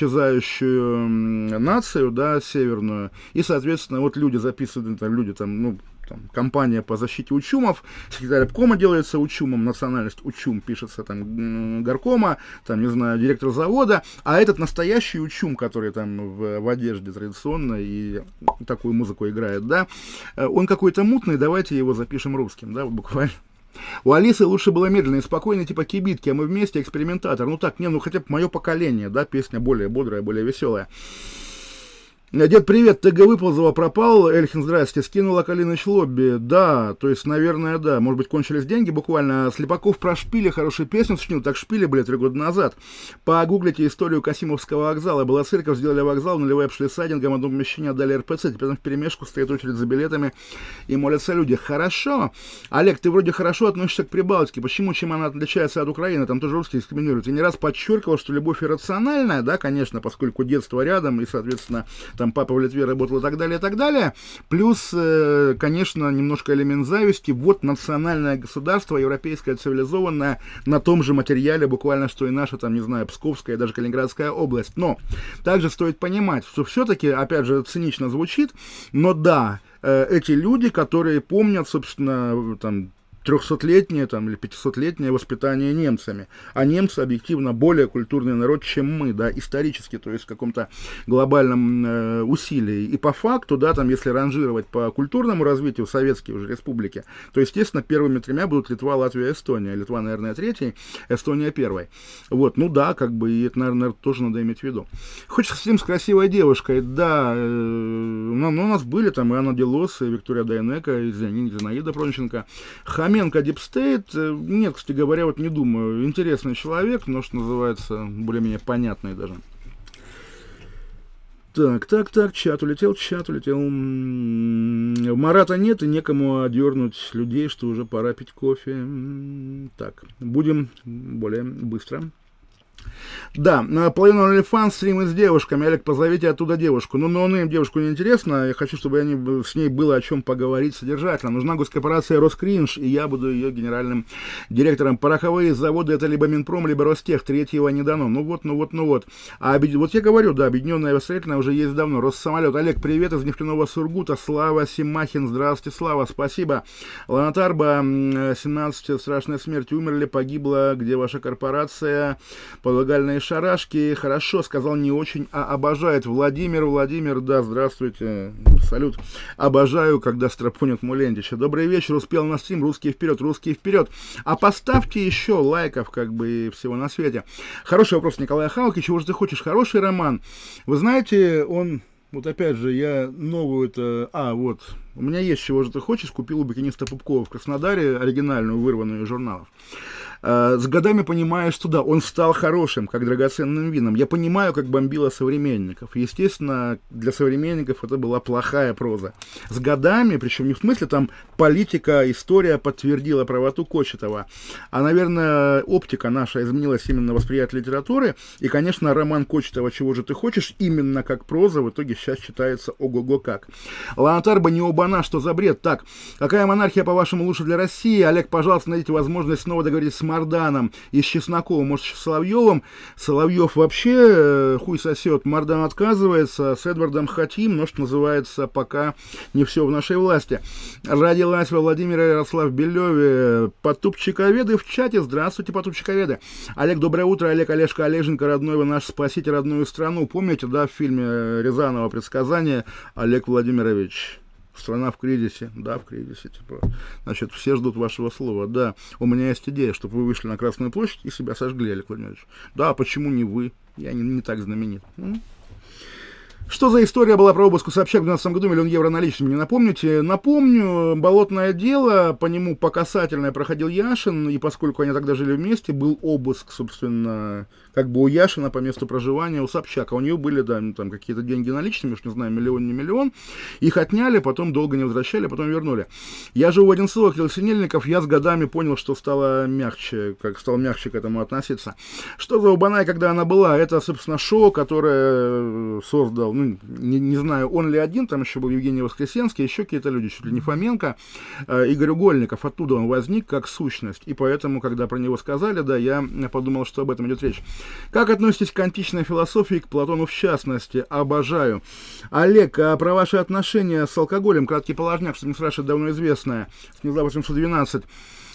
нацию, да, северную. И, соответственно, вот люди записывают, там, люди там, ну, компания по защите учумов, секретарь обкома делается учумом, национальность учум пишется там горкома, там, не знаю, директор завода, а этот настоящий учум, который там в одежде традиционно и такую музыку играет, да, он какой-то мутный, давайте его запишем русским, да, буквально. У Алисы лучше было медленно и спокойно, типа кибитки, а мы вместе экспериментатор. Ну так, ну хотя бы мое поколение, да, песня более бодрая, более веселая. Дед, привет, ТГ выползала, пропал. Эльхин, здрасте, скинул Акалиныч лобби. Да, то есть, наверное, да. Может быть, кончились деньги буквально. Слепаков про шпили, хорошая песня сочинил. Так шпили были 3 года назад. Погуглите историю Касимовского вокзала. Была церковь, сделали вокзал, нулевые обшли сайдингом, одно помещение отдали РПЦ. Теперь там вперемешку стоит очередь за билетами и молятся люди. Хорошо. Олег, ты вроде хорошо относишься к Прибалтике. Почему, чем она отличается от Украины? Там тоже русские дискриминируют. Я не раз подчеркивал, что любовь иррациональная, да, конечно, поскольку детство рядом и, соответственно, там папа в Литве работал и так далее, и так далее. Плюс, конечно, немножко элемент зависти. Вот национальное государство, европейское, цивилизованное, на том же материале буквально, что и наша, там, не знаю, Псковская, даже Калининградская область. Но также стоит понимать, что все-таки, опять же, цинично звучит, но да, эти люди, которые помнят, собственно, там, 300-летнее там, или 500-летнее воспитание немцами. А немцы объективно более культурный народ, чем мы, да, исторически, то есть в каком-то глобальном усилии. И по факту, да, там, если ранжировать по культурному развитию советские уже республики, то, естественно, первыми 3 будут Литва, Латвия, Эстония. Литва, наверное, 3, Эстония 1. Вот, ну да, как бы, и это, наверное, тоже надо иметь в виду. Хочется с ним, с красивой девушкой, да, ну, у нас были там и Анна Делос, и Виктория Дайнека, и Зинаида Пронченко. Хоменко Дипстейт, нет, кстати говоря, вот не думаю, интересный человек, но, что называется, более-менее понятный даже. Так, чат улетел. Марата нет, и некому одернуть людей, что уже пора пить кофе. Так, будем более быстро. Да, половину OnlyFans стримы с девушками. Олег, позовите оттуда девушку. Ну, им девушку не интересно. Я хочу, чтобы с ней было о чем поговорить содержательно. Нужна госкорпорация Роскринж, и я буду ее генеральным директором. Пороховые заводы — это либо Минпром, либо Ростех. Третьего не дано. Ну вот. А вот я говорю, да, объединенная строительная уже есть давно. Россамолет. Олег, привет из нефтяного Сургута. Слава Симахин. Здравствуйте, Слава. Спасибо. Ланатарба, 17 страшной смерти. Умерли, погибла. Где ваша корпорация? Полагальные шарашки. Хорошо, сказал не очень, а обожает. Владимир, да, здравствуйте. Салют. Обожаю, когда стропонят Мулентича. Добрый вечер, успел на стрим. Русские вперед. А поставьте еще лайков, как бы, и всего на свете. Хороший вопрос Николая Халки. Чего же ты хочешь? Хороший роман. Вы знаете, он... Вот опять же, я новую-то... вот. У меня есть «Чего же ты хочешь». Купил у букиниста Пупкова в Краснодаре оригинальную, вырванную из журналов. С годами понимаю, что да, он стал хорошим, как драгоценным вином. Я понимаю, как бомбило современников. Естественно, для современников это была плохая проза. С годами, причем не в смысле там политика, история подтвердила правоту Кочетова, а, наверное, оптика наша изменилась именно восприятие литературы. И, конечно, роман Кочетова «Чего же ты хочешь» именно как проза в итоге сейчас читается ого-го как. Ланатарба, не оба-на, что за бред. Так, какая монархия, по-вашему, лучше для России? Олег, пожалуйста, найдите возможность снова договориться с Марданом и с Чесноковым, может, с Соловьевым. Соловьев вообще хуй сосет, Мардан отказывается, с Эдвардом хотим, но, что называется, пока не все в нашей власти. Родилась во Владимире Ярослав Белеве. Потупчиковеды в чате. Здравствуйте, потупчиковеды. Олег, доброе утро. Олег, Олежка, Олеженька, родной вы наш, спасите родную страну. Помните, да, в фильме Рязанова «Предсказание»? Олег Владимирович, страна в кризисе. Да, в кризисе. Типа. Значит, все ждут вашего слова. Да, у меня есть идея, чтобы вы вышли на Красную площадь и себя сожгли, Олег Владимирович. Да, почему не вы? Я не так знаменит. Что за история была про обыск у Собчак в 2012 году? 1 000 000 евро наличными, не напомните? Напомню, болотное дело, по нему по касательной проходил Яшин, и поскольку они тогда жили вместе, был обыск, собственно, как бы у Яшина по месту проживания у Собчака. У нее были, да, там какие-то деньги наличными, уж не знаю, миллион, не миллион. Их отняли, потом долго не возвращали, потом вернули. Я живу в Одинцово, Кирилл Синельников, я с годами понял, что стал мягче к этому относиться. Что за Убанай, когда она была? Это, собственно, шоу, которое создал, не знаю, он ли один, там еще был Евгений Воскресенский, еще какие-то люди, чуть ли не Фоменко, Игорь Угольников, оттуда он возник как сущность, и поэтому, когда про него сказали, да, я подумал, что об этом идет речь. Как относитесь к античной философии, к Платону в частности? Обожаю. Олег, а про ваши отношения с алкоголем, краткий положняк, что не спрашивает, давно известное, СНИЛА 812.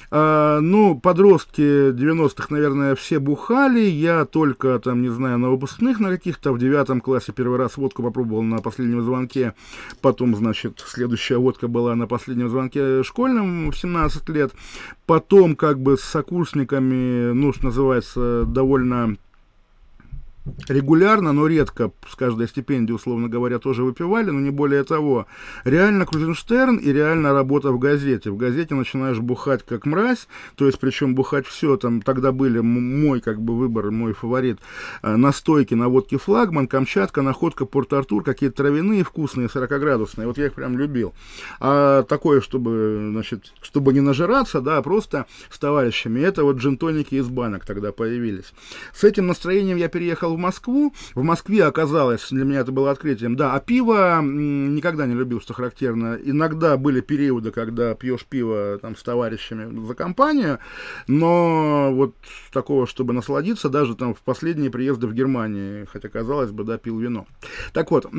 Подростки 90-х, наверное, все бухали. Я только, там, не знаю, на выпускных на каких-то, в 9 классе первый раз водку попробовал на последнем звонке. Потом, значит, следующая водка была на последнем звонке школьном в 17 лет. Потом, как бы, с сокурсниками, что называется, довольно регулярно, но редко, с каждой стипендии, условно говоря, тоже выпивали, но не более того. Реально Крузенштерн и реально работа в газете. В газете начинаешь бухать как мразь, то есть, причем бухать все, там, тогда были мой, как бы, выбор, мой фаворит, настойки на водке Флагман, Камчатка, Находка, Порт-Артур, какие-то травяные, вкусные, 40-градусные, вот я их прям любил. А такое, чтобы, значит, чтобы не нажираться, да, просто с товарищами, это вот джин-тоники из банок тогда появились. С этим настроением я переехал в Москву. В Москве оказалось, для меня это было открытием, да, а пиво никогда не любил, что характерно. Иногда были периоды, когда пьешь пиво там с товарищами за компанию, но вот такого, чтобы насладиться, даже там в последние приезды в Германии, хотя, казалось бы, да, пил вино. Так вот,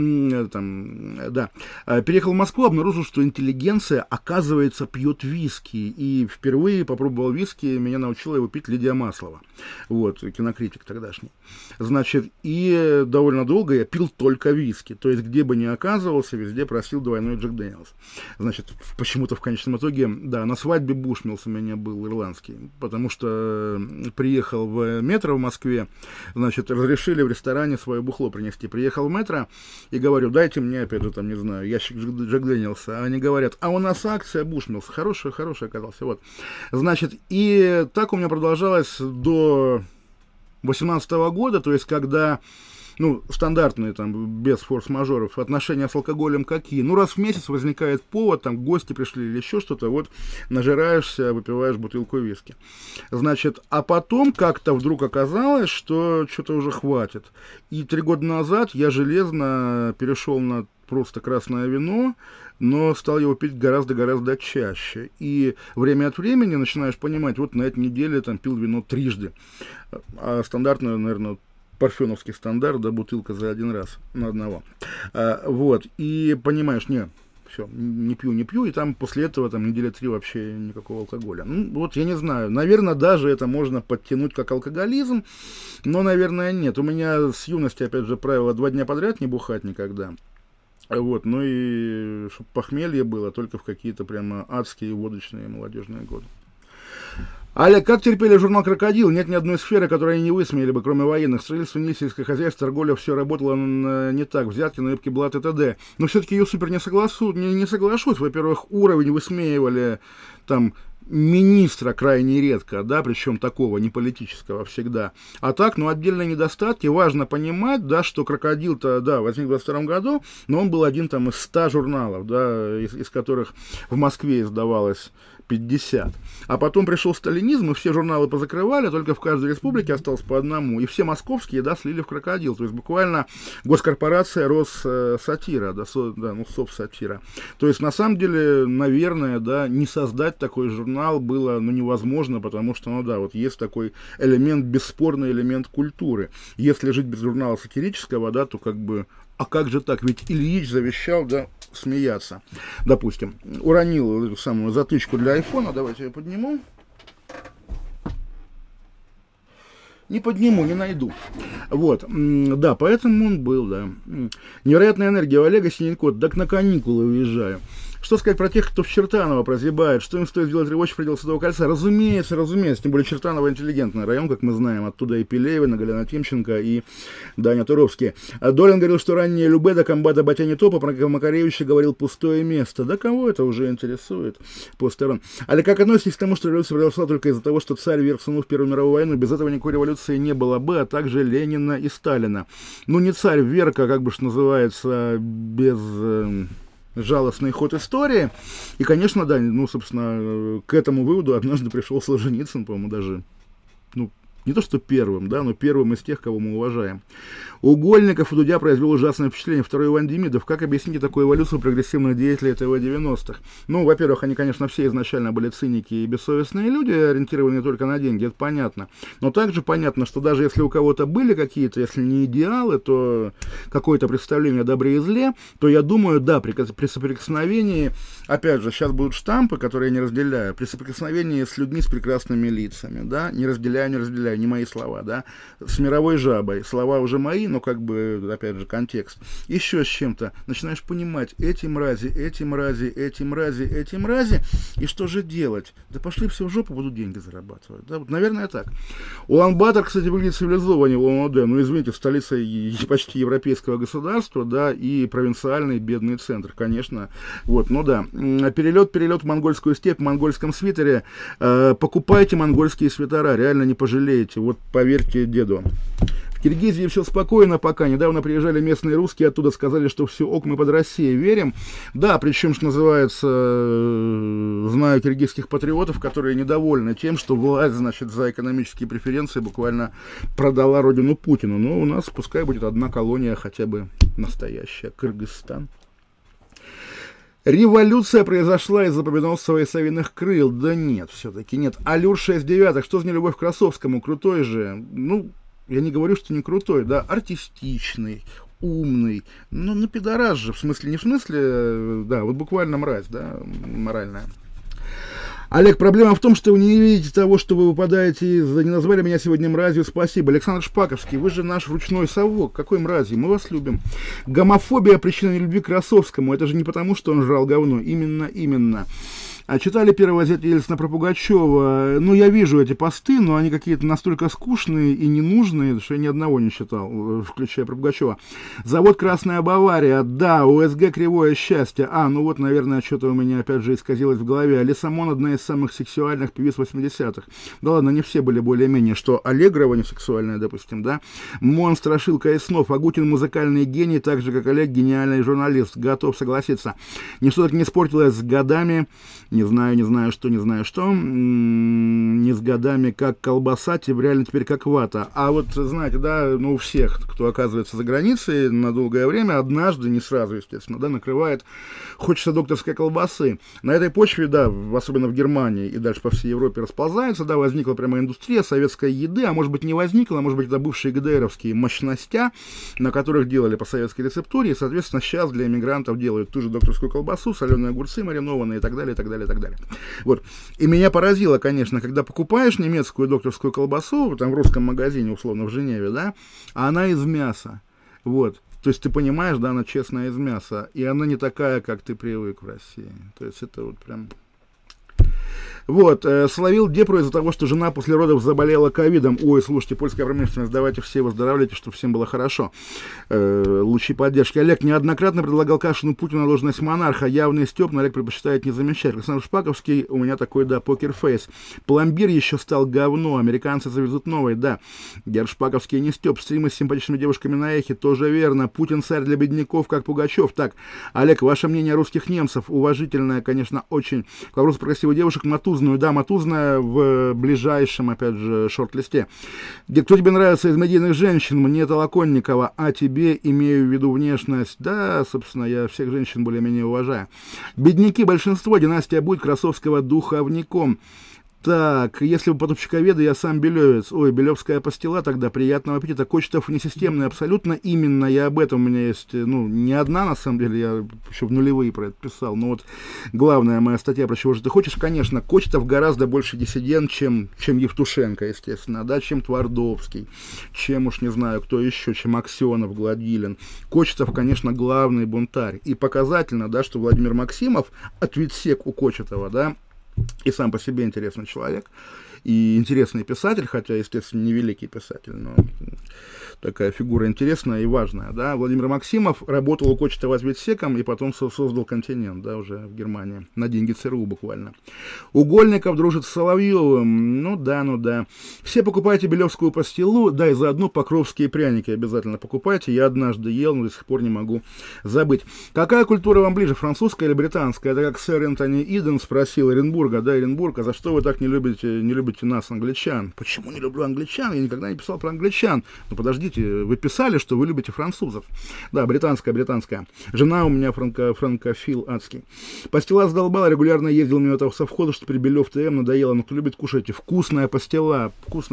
да, переехал в Москву, обнаружил, что интеллигенция, оказывается, пьет виски, и впервые попробовал виски, меня научила его пить Лидия Маслова, вот, кинокритик тогдашний. Значит, и довольно долго я пил только виски. То есть, где бы ни оказывался, везде просил двойной Джек Дэниелс. Значит, почему-то в конечном итоге, да, на свадьбе Бушмилс у меня был ирландский, потому что приехал в метро в Москве, значит, разрешили в ресторане свое бухло принести. Приехал в метро и говорю, дайте мне, опять же, там, не знаю, ящик Джек Дэниелса. А они говорят, а у нас акция Бушмилс. Хороший оказался. Вот. Значит, и так у меня продолжалось до 18 года, то есть, когда ну, стандартные, там, без форс-мажоров, отношения с алкоголем какие? Ну, раз в месяц возникает повод, там, гости пришли или еще что-то, вот, нажираешься, выпиваешь бутылку виски. Значит, а потом как-то вдруг оказалось, что что-то уже хватит. И 3 года назад я железно перешел на просто красное вино, но стал его пить гораздо-гораздо чаще. И время от времени начинаешь понимать, вот на этой неделе там пил вино 3 раза. А стандартно, наверное, парфеновский стандарт, да, бутылка за 1 раз на одного. Вот, и понимаешь, не, все, не пью, и там после этого там недели 3 вообще никакого алкоголя. Ну, вот я не знаю, наверное, даже это можно подтянуть как алкоголизм, но, наверное, нет. У меня с юности, опять же, правило 2 дня подряд не бухать никогда. Вот, ну и чтобы похмелье было только в какие-то прямо адские водочные молодежные годы. Олег, как терпели журнал «Крокодил»? Нет ни одной сферы, которую они не высмеяли бы, кроме военных. Строительство, сельское хозяйство, торговля, все работало не так. Взятки, наебки, блат и т.д. Но все-таки я супер не соглашусь. Во-первых, уровень высмеивали там министра крайне редко, да, причем такого, не политического всегда. А так, ну, отдельные недостатки. Важно понимать, да, что «Крокодил»-то, да, возник в 22 году, но он был один там из 100 журналов, да, из которых в Москве издавалось 50. А потом пришел сталинизм, и все журналы позакрывали, только в каждой республике осталось по одному. И все московские, да, слили в «Крокодил». То есть буквально госкорпорация Россатира, да, Совсатира. То есть на самом деле, наверное, да, не создать такой журнал было, ну, невозможно, потому что, ну да, вот есть такой элемент, бесспорный элемент культуры. Если жить без журнала сатирического, да, то как бы, а как же так? Ведь Ильич завещал, да, смеяться. Допустим, уронил эту самую затычку для айфона. Давайте я подниму. Не подниму, не найду. Вот, да, поэтому он был, да. Невероятная энергия у Олега Синенко. Так на каникулы уезжаю. Что сказать про тех, кто в Чертаново прозябает? Что им стоит сделать рабочий предел Садового кольца? Разумеется. Тем более Чертаново интеллигентный район, как мы знаем. Оттуда и Пелевина, Галина Тимченко, и Даня Туровский. Долин говорил, что ранее Любе до комбата Батяни Топа, про Макаревича говорил пустое место. Да кого это уже интересует? Постерон. Але как относитесь к тому, что революция произошла только из-за того, что царь вверх сунул в Первую мировую войну? Без этого никакой революции не было бы, а также Ленина и Сталина. Ну, не царь вверх, а как бы что называется, без... жалостный ход истории. И, конечно, да, ну, собственно, к этому выводу однажды пришел Солженицын, по-моему, даже, ну, не то что первым, да, но первым из тех, кого мы уважаем. Угольников и Дудя произвел ужасное впечатление. Второй Иван Демидов. Как объясните такую эволюцию прогрессивных деятелей ТВ-90-х? Ну, во-первых, они, конечно, все изначально были циники и бессовестные люди, ориентированные только на деньги, это понятно. Но также понятно, что даже если у кого-то были какие-то, если не идеалы, то какое-то представление о добре и зле, то я думаю, да, при соприкосновении, опять же, сейчас будут штампы, которые я не разделяю, при соприкосновении с людьми с прекрасными лицами, да, не разделяю, не мои слова, да, с мировой жабой, слова уже мои, но как бы, опять же, контекст. Еще с чем-то начинаешь понимать, эти мрази, и что же делать? Да пошли все в жопу, будут деньги зарабатывать. Да, вот, наверное, так. Улан-Батор, кстати, выглядит цивилизованнее Улан-Удэ, ну, извините, столица почти европейского государства, да, и провинциальный бедный центр, конечно. Вот, ну да. Перелет в монгольскую степь в монгольском свитере. Покупайте монгольские свитера, реально не пожалеете, вот поверьте деду. В Киргизии все спокойно пока. Недавно приезжали местные русские, оттуда сказали, что все ок, мы под Россией верим. Да, причем, что называется, знаю киргизских патриотов, которые недовольны тем, что власть, значит, за экономические преференции буквально продала родину Путину. Но у нас пускай будет одна колония, хотя бы настоящая, Кыргызстан. Революция произошла из-за победоносцева и совиных крыл. Да нет, все-таки нет. Алюр 6/9. Что за нелюбовь к Красовскому? Крутой же. Ну, я не говорю, что не крутой, да, артистичный, умный. Ну, на пидорас же, в смысле, не в смысле, да, вот буквально мразь, да, моральная. Олег, проблема в том, что вы не видите того, что вы выпадаете из... Не назвали меня сегодня мразью, спасибо. Александр Шпаковский, вы же наш ручной совок. Какой мразью? Мы вас любим. Гомофобия — причина нелюбви к Красовскому. Это же не потому, что он жрал говно. Именно. А читали первого зятя Ельцина про Пугачева? Ну, я вижу эти посты, но они какие-то настолько скучные и ненужные, что я ни одного не читал, включая про Пугачева. Завод «Красная Бавария», да, ОСГ «Кривое счастье». Ну вот, наверное, что-то у меня опять же исказилось в голове. Алиса Мон — одна из самых сексуальных певиц 80-х. Да ладно, не все были более-менее, что Аллегрова не сексуальная, допустим, да? Мон — страшилка из снов, Агутин — музыкальный гений, так же, как Олег — гениальный журналист. Готов согласиться. Ничто так не испортилось с годами. Не знаю, что. Не с годами, как колбаса, реально теперь как вата. А вот, знаете, да, ну, у всех, кто оказывается за границей на долгое время, однажды, не сразу, естественно, да, накрывает, хочется докторской колбасы. На этой почве, да, особенно в Германии и дальше по всей Европе расползается, да, возникла прямо индустрия советской еды, а может быть не возникла, а может быть это бывшие ГДРовские мощностя, на которых делали по советской рецептуре, и, соответственно, сейчас для иммигрантов делают ту же докторскую колбасу, соленые огурцы маринованные и так далее, и так далее, и так далее. Вот. И меня поразило, конечно, когда покупаешь немецкую докторскую колбасу, там в русском магазине, условно, в Женеве, да, а она из мяса. Вот. То есть ты понимаешь, да, она честная из мяса, и она не такая, как ты привык в России. То есть это вот прям... Вот, словил депру из-за того, что жена после родов заболела ковидом. Ой, слушайте, польская промышленность, давайте все выздоравливайте, чтобы всем было хорошо. Лучи поддержки. Олег неоднократно предлагал Кашину Путину на должность монарха. Явный стёб, но Олег предпочитает не замечать. Александр Шпаковский, у меня такой, да, покерфейс. Пломбир еще стал говно, американцы завезут новый, да. Герр Шпаковский не стёб. Стримы с симпатичными девушками на эхе, тоже верно. Путин царь для бедняков, как Пугачев. Так, Олег, ваше мнение о русских немцев? Уважительное, конечно, очень. К вопросу про красивых девушек, Матузную, да, Матузная в ближайшем, опять же, шорт-листе. Кто тебе нравится из медийных женщин? Мне Толоконникова, а тебе имею в виду внешность. Да, собственно, я всех женщин более-менее уважаю. Бедняки, большинство, династия будет Красовского духовником. Так, если вы потупчиковеды, я сам белевец. Ой, белевская пастила тогда, приятного аппетита. Кочетов несистемный абсолютно, именно я об этом, у меня есть, ну, не одна, на самом деле, я еще в нулевые про это писал, но вот главная моя статья, про чего же ты хочешь, конечно, Кочетов гораздо больше диссидент, чем Евтушенко, естественно, да, чем Твардовский, чем уж не знаю, кто еще, чем Аксенов, Гладилин. Кочетов, конечно, главный бунтарь. И показательно, да, что Владимир Максимов, ответсек у Кочетова, да, и сам по себе интересный человек, и интересный писатель, хотя, естественно, не великий писатель, но такая фигура интересная и важная, да. Владимир Максимов работал у Кочетова ответсеком и потом создал «Континент», да, уже в Германии, на деньги ЦРУ буквально. Угольников дружит с Соловьевым, ну да. Все покупайте белевскую пастилу, да, и заодно покровские пряники обязательно покупайте, я однажды ел, но до сих пор не могу забыть. Какая культура вам ближе, французская или британская? Это как сэр Энтони Иден спросил Оренбурга, да, Оренбург, а за что вы так не любите нас, англичан? Почему не люблю англичан? Я никогда не писал про англичан. Ну, подождите, вы писали, что вы любите французов. Да, британская. Жена у меня франкофил адский. Пастила задолбала, регулярно ездил мимо того совхода, что при Белев ТМ надоело. Но кто любит кушать? Вкусная пастила.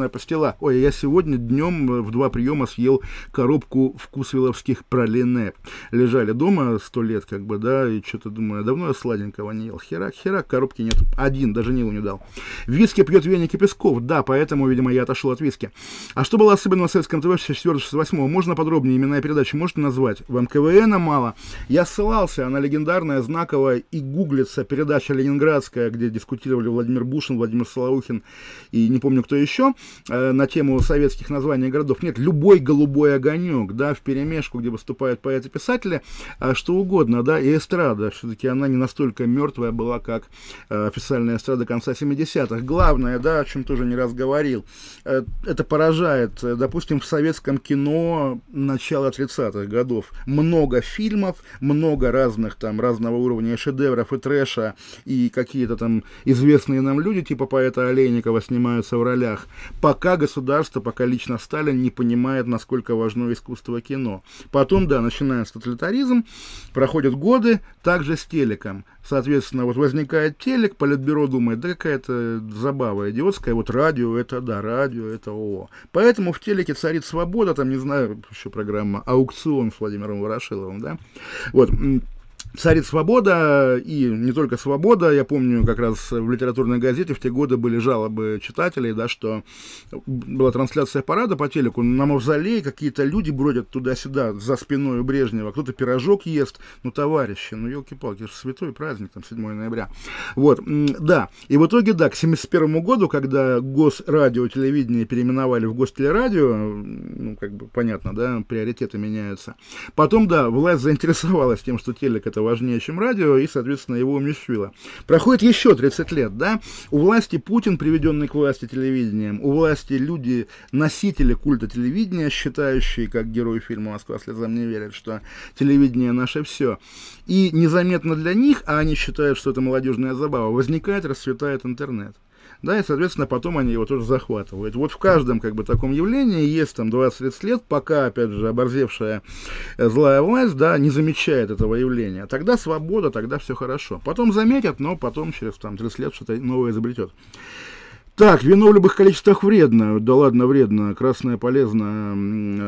Ой, я сегодня днем в 2 приема съел коробку вкусвилловских пралине. Лежали дома 100 лет, как бы, да, и что-то думаю, давно я сладенького не ел. Херак, коробки нет. Один, даже Нилу не дал. Виски пьет Веник и Песков. Да, поэтому, видимо, я отошел от виски. А что было особенно в советском ТВ 64-68? Можно подробнее имена и передачи можете назвать? Вам КВНа мало? Я ссылался на легендарная, знаковая и гуглится передача ленинградская, где дискутировали Владимир Бушин, Владимир Солоухин и не помню кто еще, на тему советских названий городов. Нет, любой голубой огонек, да, вперемешку, где выступают поэты-писатели, что угодно, да, и эстрада. Все-таки она не настолько мертвая была, как официальная эстрада конца 70-х. Главное, да, о чем тоже не раз говорил, это поражает. Допустим, в советском кино начала 30-х годов много фильмов, много разных там, разного уровня шедевров и трэша, и какие-то там известные нам люди, типа поэта Олейникова, снимаются в ролях, пока государство, пока лично Сталин не понимает, насколько важно искусство кино. Потом, да, начинается тоталитаризм, проходят годы, также с телеком. Соответственно, вот возникает телек, Политбюро думает, да какая-то забава идиотская, вот радио это ООО. Поэтому в телеке царит свобода, там, не знаю, еще программа «Аукцион» с Владимиром Ворошиловым, да, вот. царит свобода, и не только свобода. Я помню, как раз в литературной газете в те годы были жалобы читателей, да, что была трансляция парада по телеку, на Мавзолей какие-то люди бродят туда-сюда за спиной у Брежнева, кто-то пирожок ест, ну, товарищи, ну, елки-палки, это же святой праздник, там, 7 ноября. Вот, да, и в итоге, да, к 1971 году, когда Госрадио, телевидение переименовали в Гостелерадио, ну, как бы понятно, да, приоритеты меняются. Потом, да, власть заинтересовалась тем, что телек — это важнее, чем радио, и, соответственно, его умерщвила. Проходит еще 30 лет, да, у власти Путин, приведенный к власти телевидением, у власти люди, носители культа телевидения, считающие, как герой фильма «Москва слезам не верит», что телевидение — наше все. И незаметно для них, а они считают, что это молодежная забава, возникает, расцветает интернет. Да, и, соответственно, потом они его тоже захватывают. Вот в каждом, как бы, таком явлении есть там 20-30 лет, пока, опять же, оборзевшая злая власть, да, не замечает этого явления. Тогда свобода, тогда все хорошо. Потом заметят, но потом через там 30 лет что-то новое изобретет. Так, вино в любых количествах вредно. Да ладно, вредно. Красное полезно.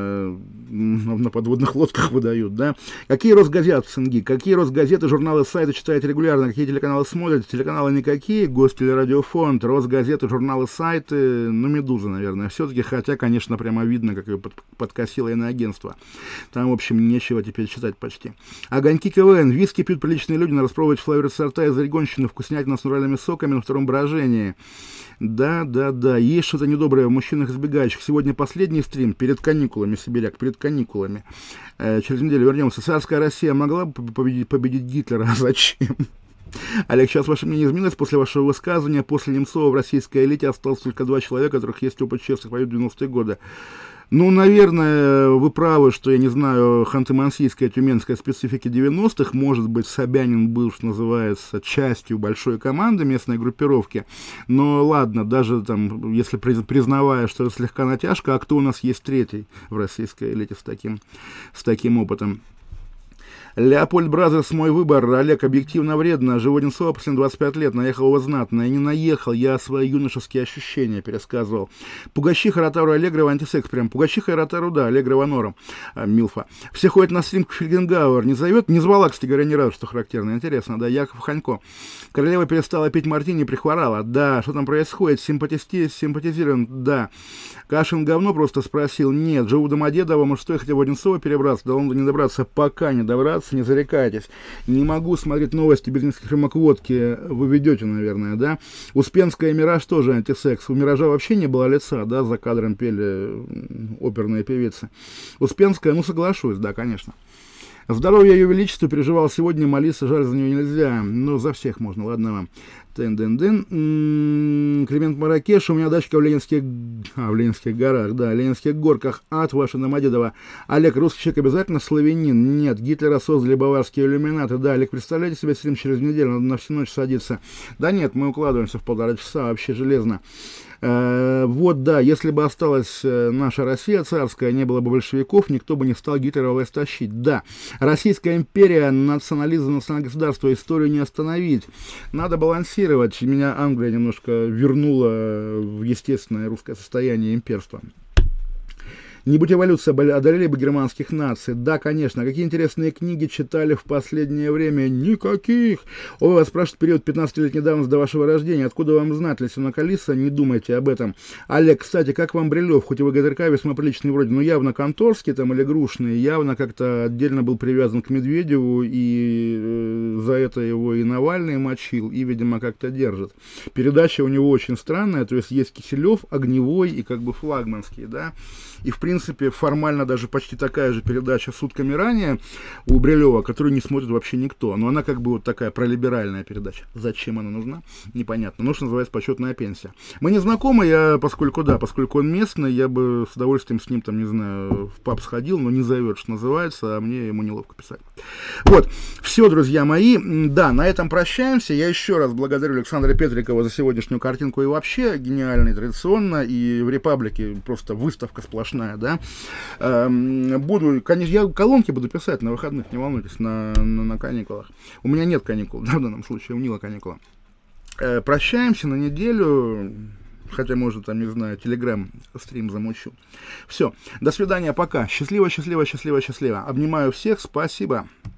На подводных лодках выдают, да. Какие Росгазеты, ЦИНГИ? Какие Росгазеты, журналы, сайты читаете регулярно? Какие телеканалы смотрите? Телеканалы никакие. Гостелерадиофонд, Росгазеты, журналы, сайты. Ну, Медуза, наверное. Все-таки, хотя, конечно, прямо видно, как ее подкосило иноагентство. Там, в общем, нечего теперь читать почти. Огоньки КВН. Виски пьют приличные люди. Надо распробовать флавер сорта из Орегонщины. Вкуснятина с натуральными соками на втором брожении. Да, есть что-то недоброе в мужчинах избегающих. Сегодня последний стрим перед каникулами, сибиряк, перед каникулами. Через неделю вернемся. Царская Россия могла бы победить Гитлера, а зачем? Олег, сейчас ваше мнение изменилось после вашего высказывания. После Немцова в российской элите осталось только 2 человека, у которых есть опыт честных войн в 90-е годы. Ну, наверное, вы правы, что, я не знаю, ханты-мансийская, тюменская специфики 90-х, может быть, Собянин был, что называется, частью большой команды местной группировки, но ладно, даже там, если признавая, что это слегка натяжка, а кто у нас есть третий в российской элите с таким опытом? Леопольд Бразерс, мой выбор. Олег, объективно вредно. Живу Одинцова после 25 лет. Наехал его знатно. Я не наехал, я свои юношеские ощущения пересказывал. Пугачиха, Ротару, Аллегрова, антисекс прям. Пугачиха и Ротару, да, Аллегрова, Нором. Милфа. Все ходят на стрим к Фельгенгауэр. Не зовет? Не звала, кстати говоря, ни разу, что характерно. Интересно, да, Яков Ханько. Королева перестала пить мартини, прихворала. Да, что там происходит? Симпатизируем? Да. Кашин говно просто спросил. Нет, живу Домодедово, может, стоит хотя бы в Одинцово перебраться? До Лондона не добраться, пока не добраться. Не зарекайтесь. Не могу смотреть новости без нескольких рюмок водки. Вы ведете, наверное, да? Успенская и Мираж тоже антисекс. У Миража вообще не было лица, да? За кадром пели оперные певицы. Успенская, ну, соглашусь, да, конечно. Здоровья Ее Величеству переживал сегодня, молиться, жаль, за нее нельзя. Ну, за всех можно, ладно вам. Климент Маракеш, у меня дачка в Ленинских горах, да, Ленинских горках, ад ваша Домодедово. Олег, русский человек обязательно славянин? Нет, Гитлера создали баварские иллюминаты. Да, Олег, представляете себе стрим через неделю, надо на всю ночь садиться. Да нет, мы укладываемся в 1,5 часа, вообще железно. Вот, да, если бы осталась наша Россия царская, не было бы большевиков, никто бы не стал Гитлера власть тащить. Да, Российская империя, национализм, национальное государство, историю не остановить. Надо балансировать. Меня Англия немножко вернула в естественное русское состояние имперства. Не будь эволюция, одолели бы германских наций. Да, конечно. Какие интересные книги читали в последнее время? Никаких. Ой, вас спрашивают период 15-летней давности до вашего рождения. Откуда вам знать, Лисина Калиса? Не думайте об этом. Олег, кстати, как вам Брилев? Хоть и в ГТРК весьма приличный вроде, но явно конторский там или грушный. Явно как-то отдельно был привязан к Медведеву, и за это его и Навальный мочил, и, видимо, как-то держит. Передача у него очень странная, то есть есть Киселев, Огневой и как бы флагманский, да. И, в принципе, формально даже почти такая же передача сутками ранее у Брилева, которую не смотрит вообще никто. Но она как бы вот такая пролиберальная передача. Зачем она нужна? Непонятно. Ну, что называется, почетная пенсия. Мы не знакомы, поскольку он местный, я бы с удовольствием с ним, там, не знаю, в паб сходил, но не зовет, что называется, а мне ему неловко писать. Вот. Все, друзья мои. Да, на этом прощаемся. Я еще раз благодарю Александра Петрикова за сегодняшнюю картинку и вообще гениальный, традиционно. И в Репаблике просто выставка сплошная. Да? Буду, конечно, я колонки буду писать на выходных, не волнуйтесь, на каникулах. У меня нет каникул, да, в данном случае, у Нила каникула. Прощаемся на неделю, хотя, может, там, не знаю, телеграм-стрим замучу. Все, до свидания, пока. Счастливо, счастливо, счастливо, счастливо. Обнимаю всех, спасибо.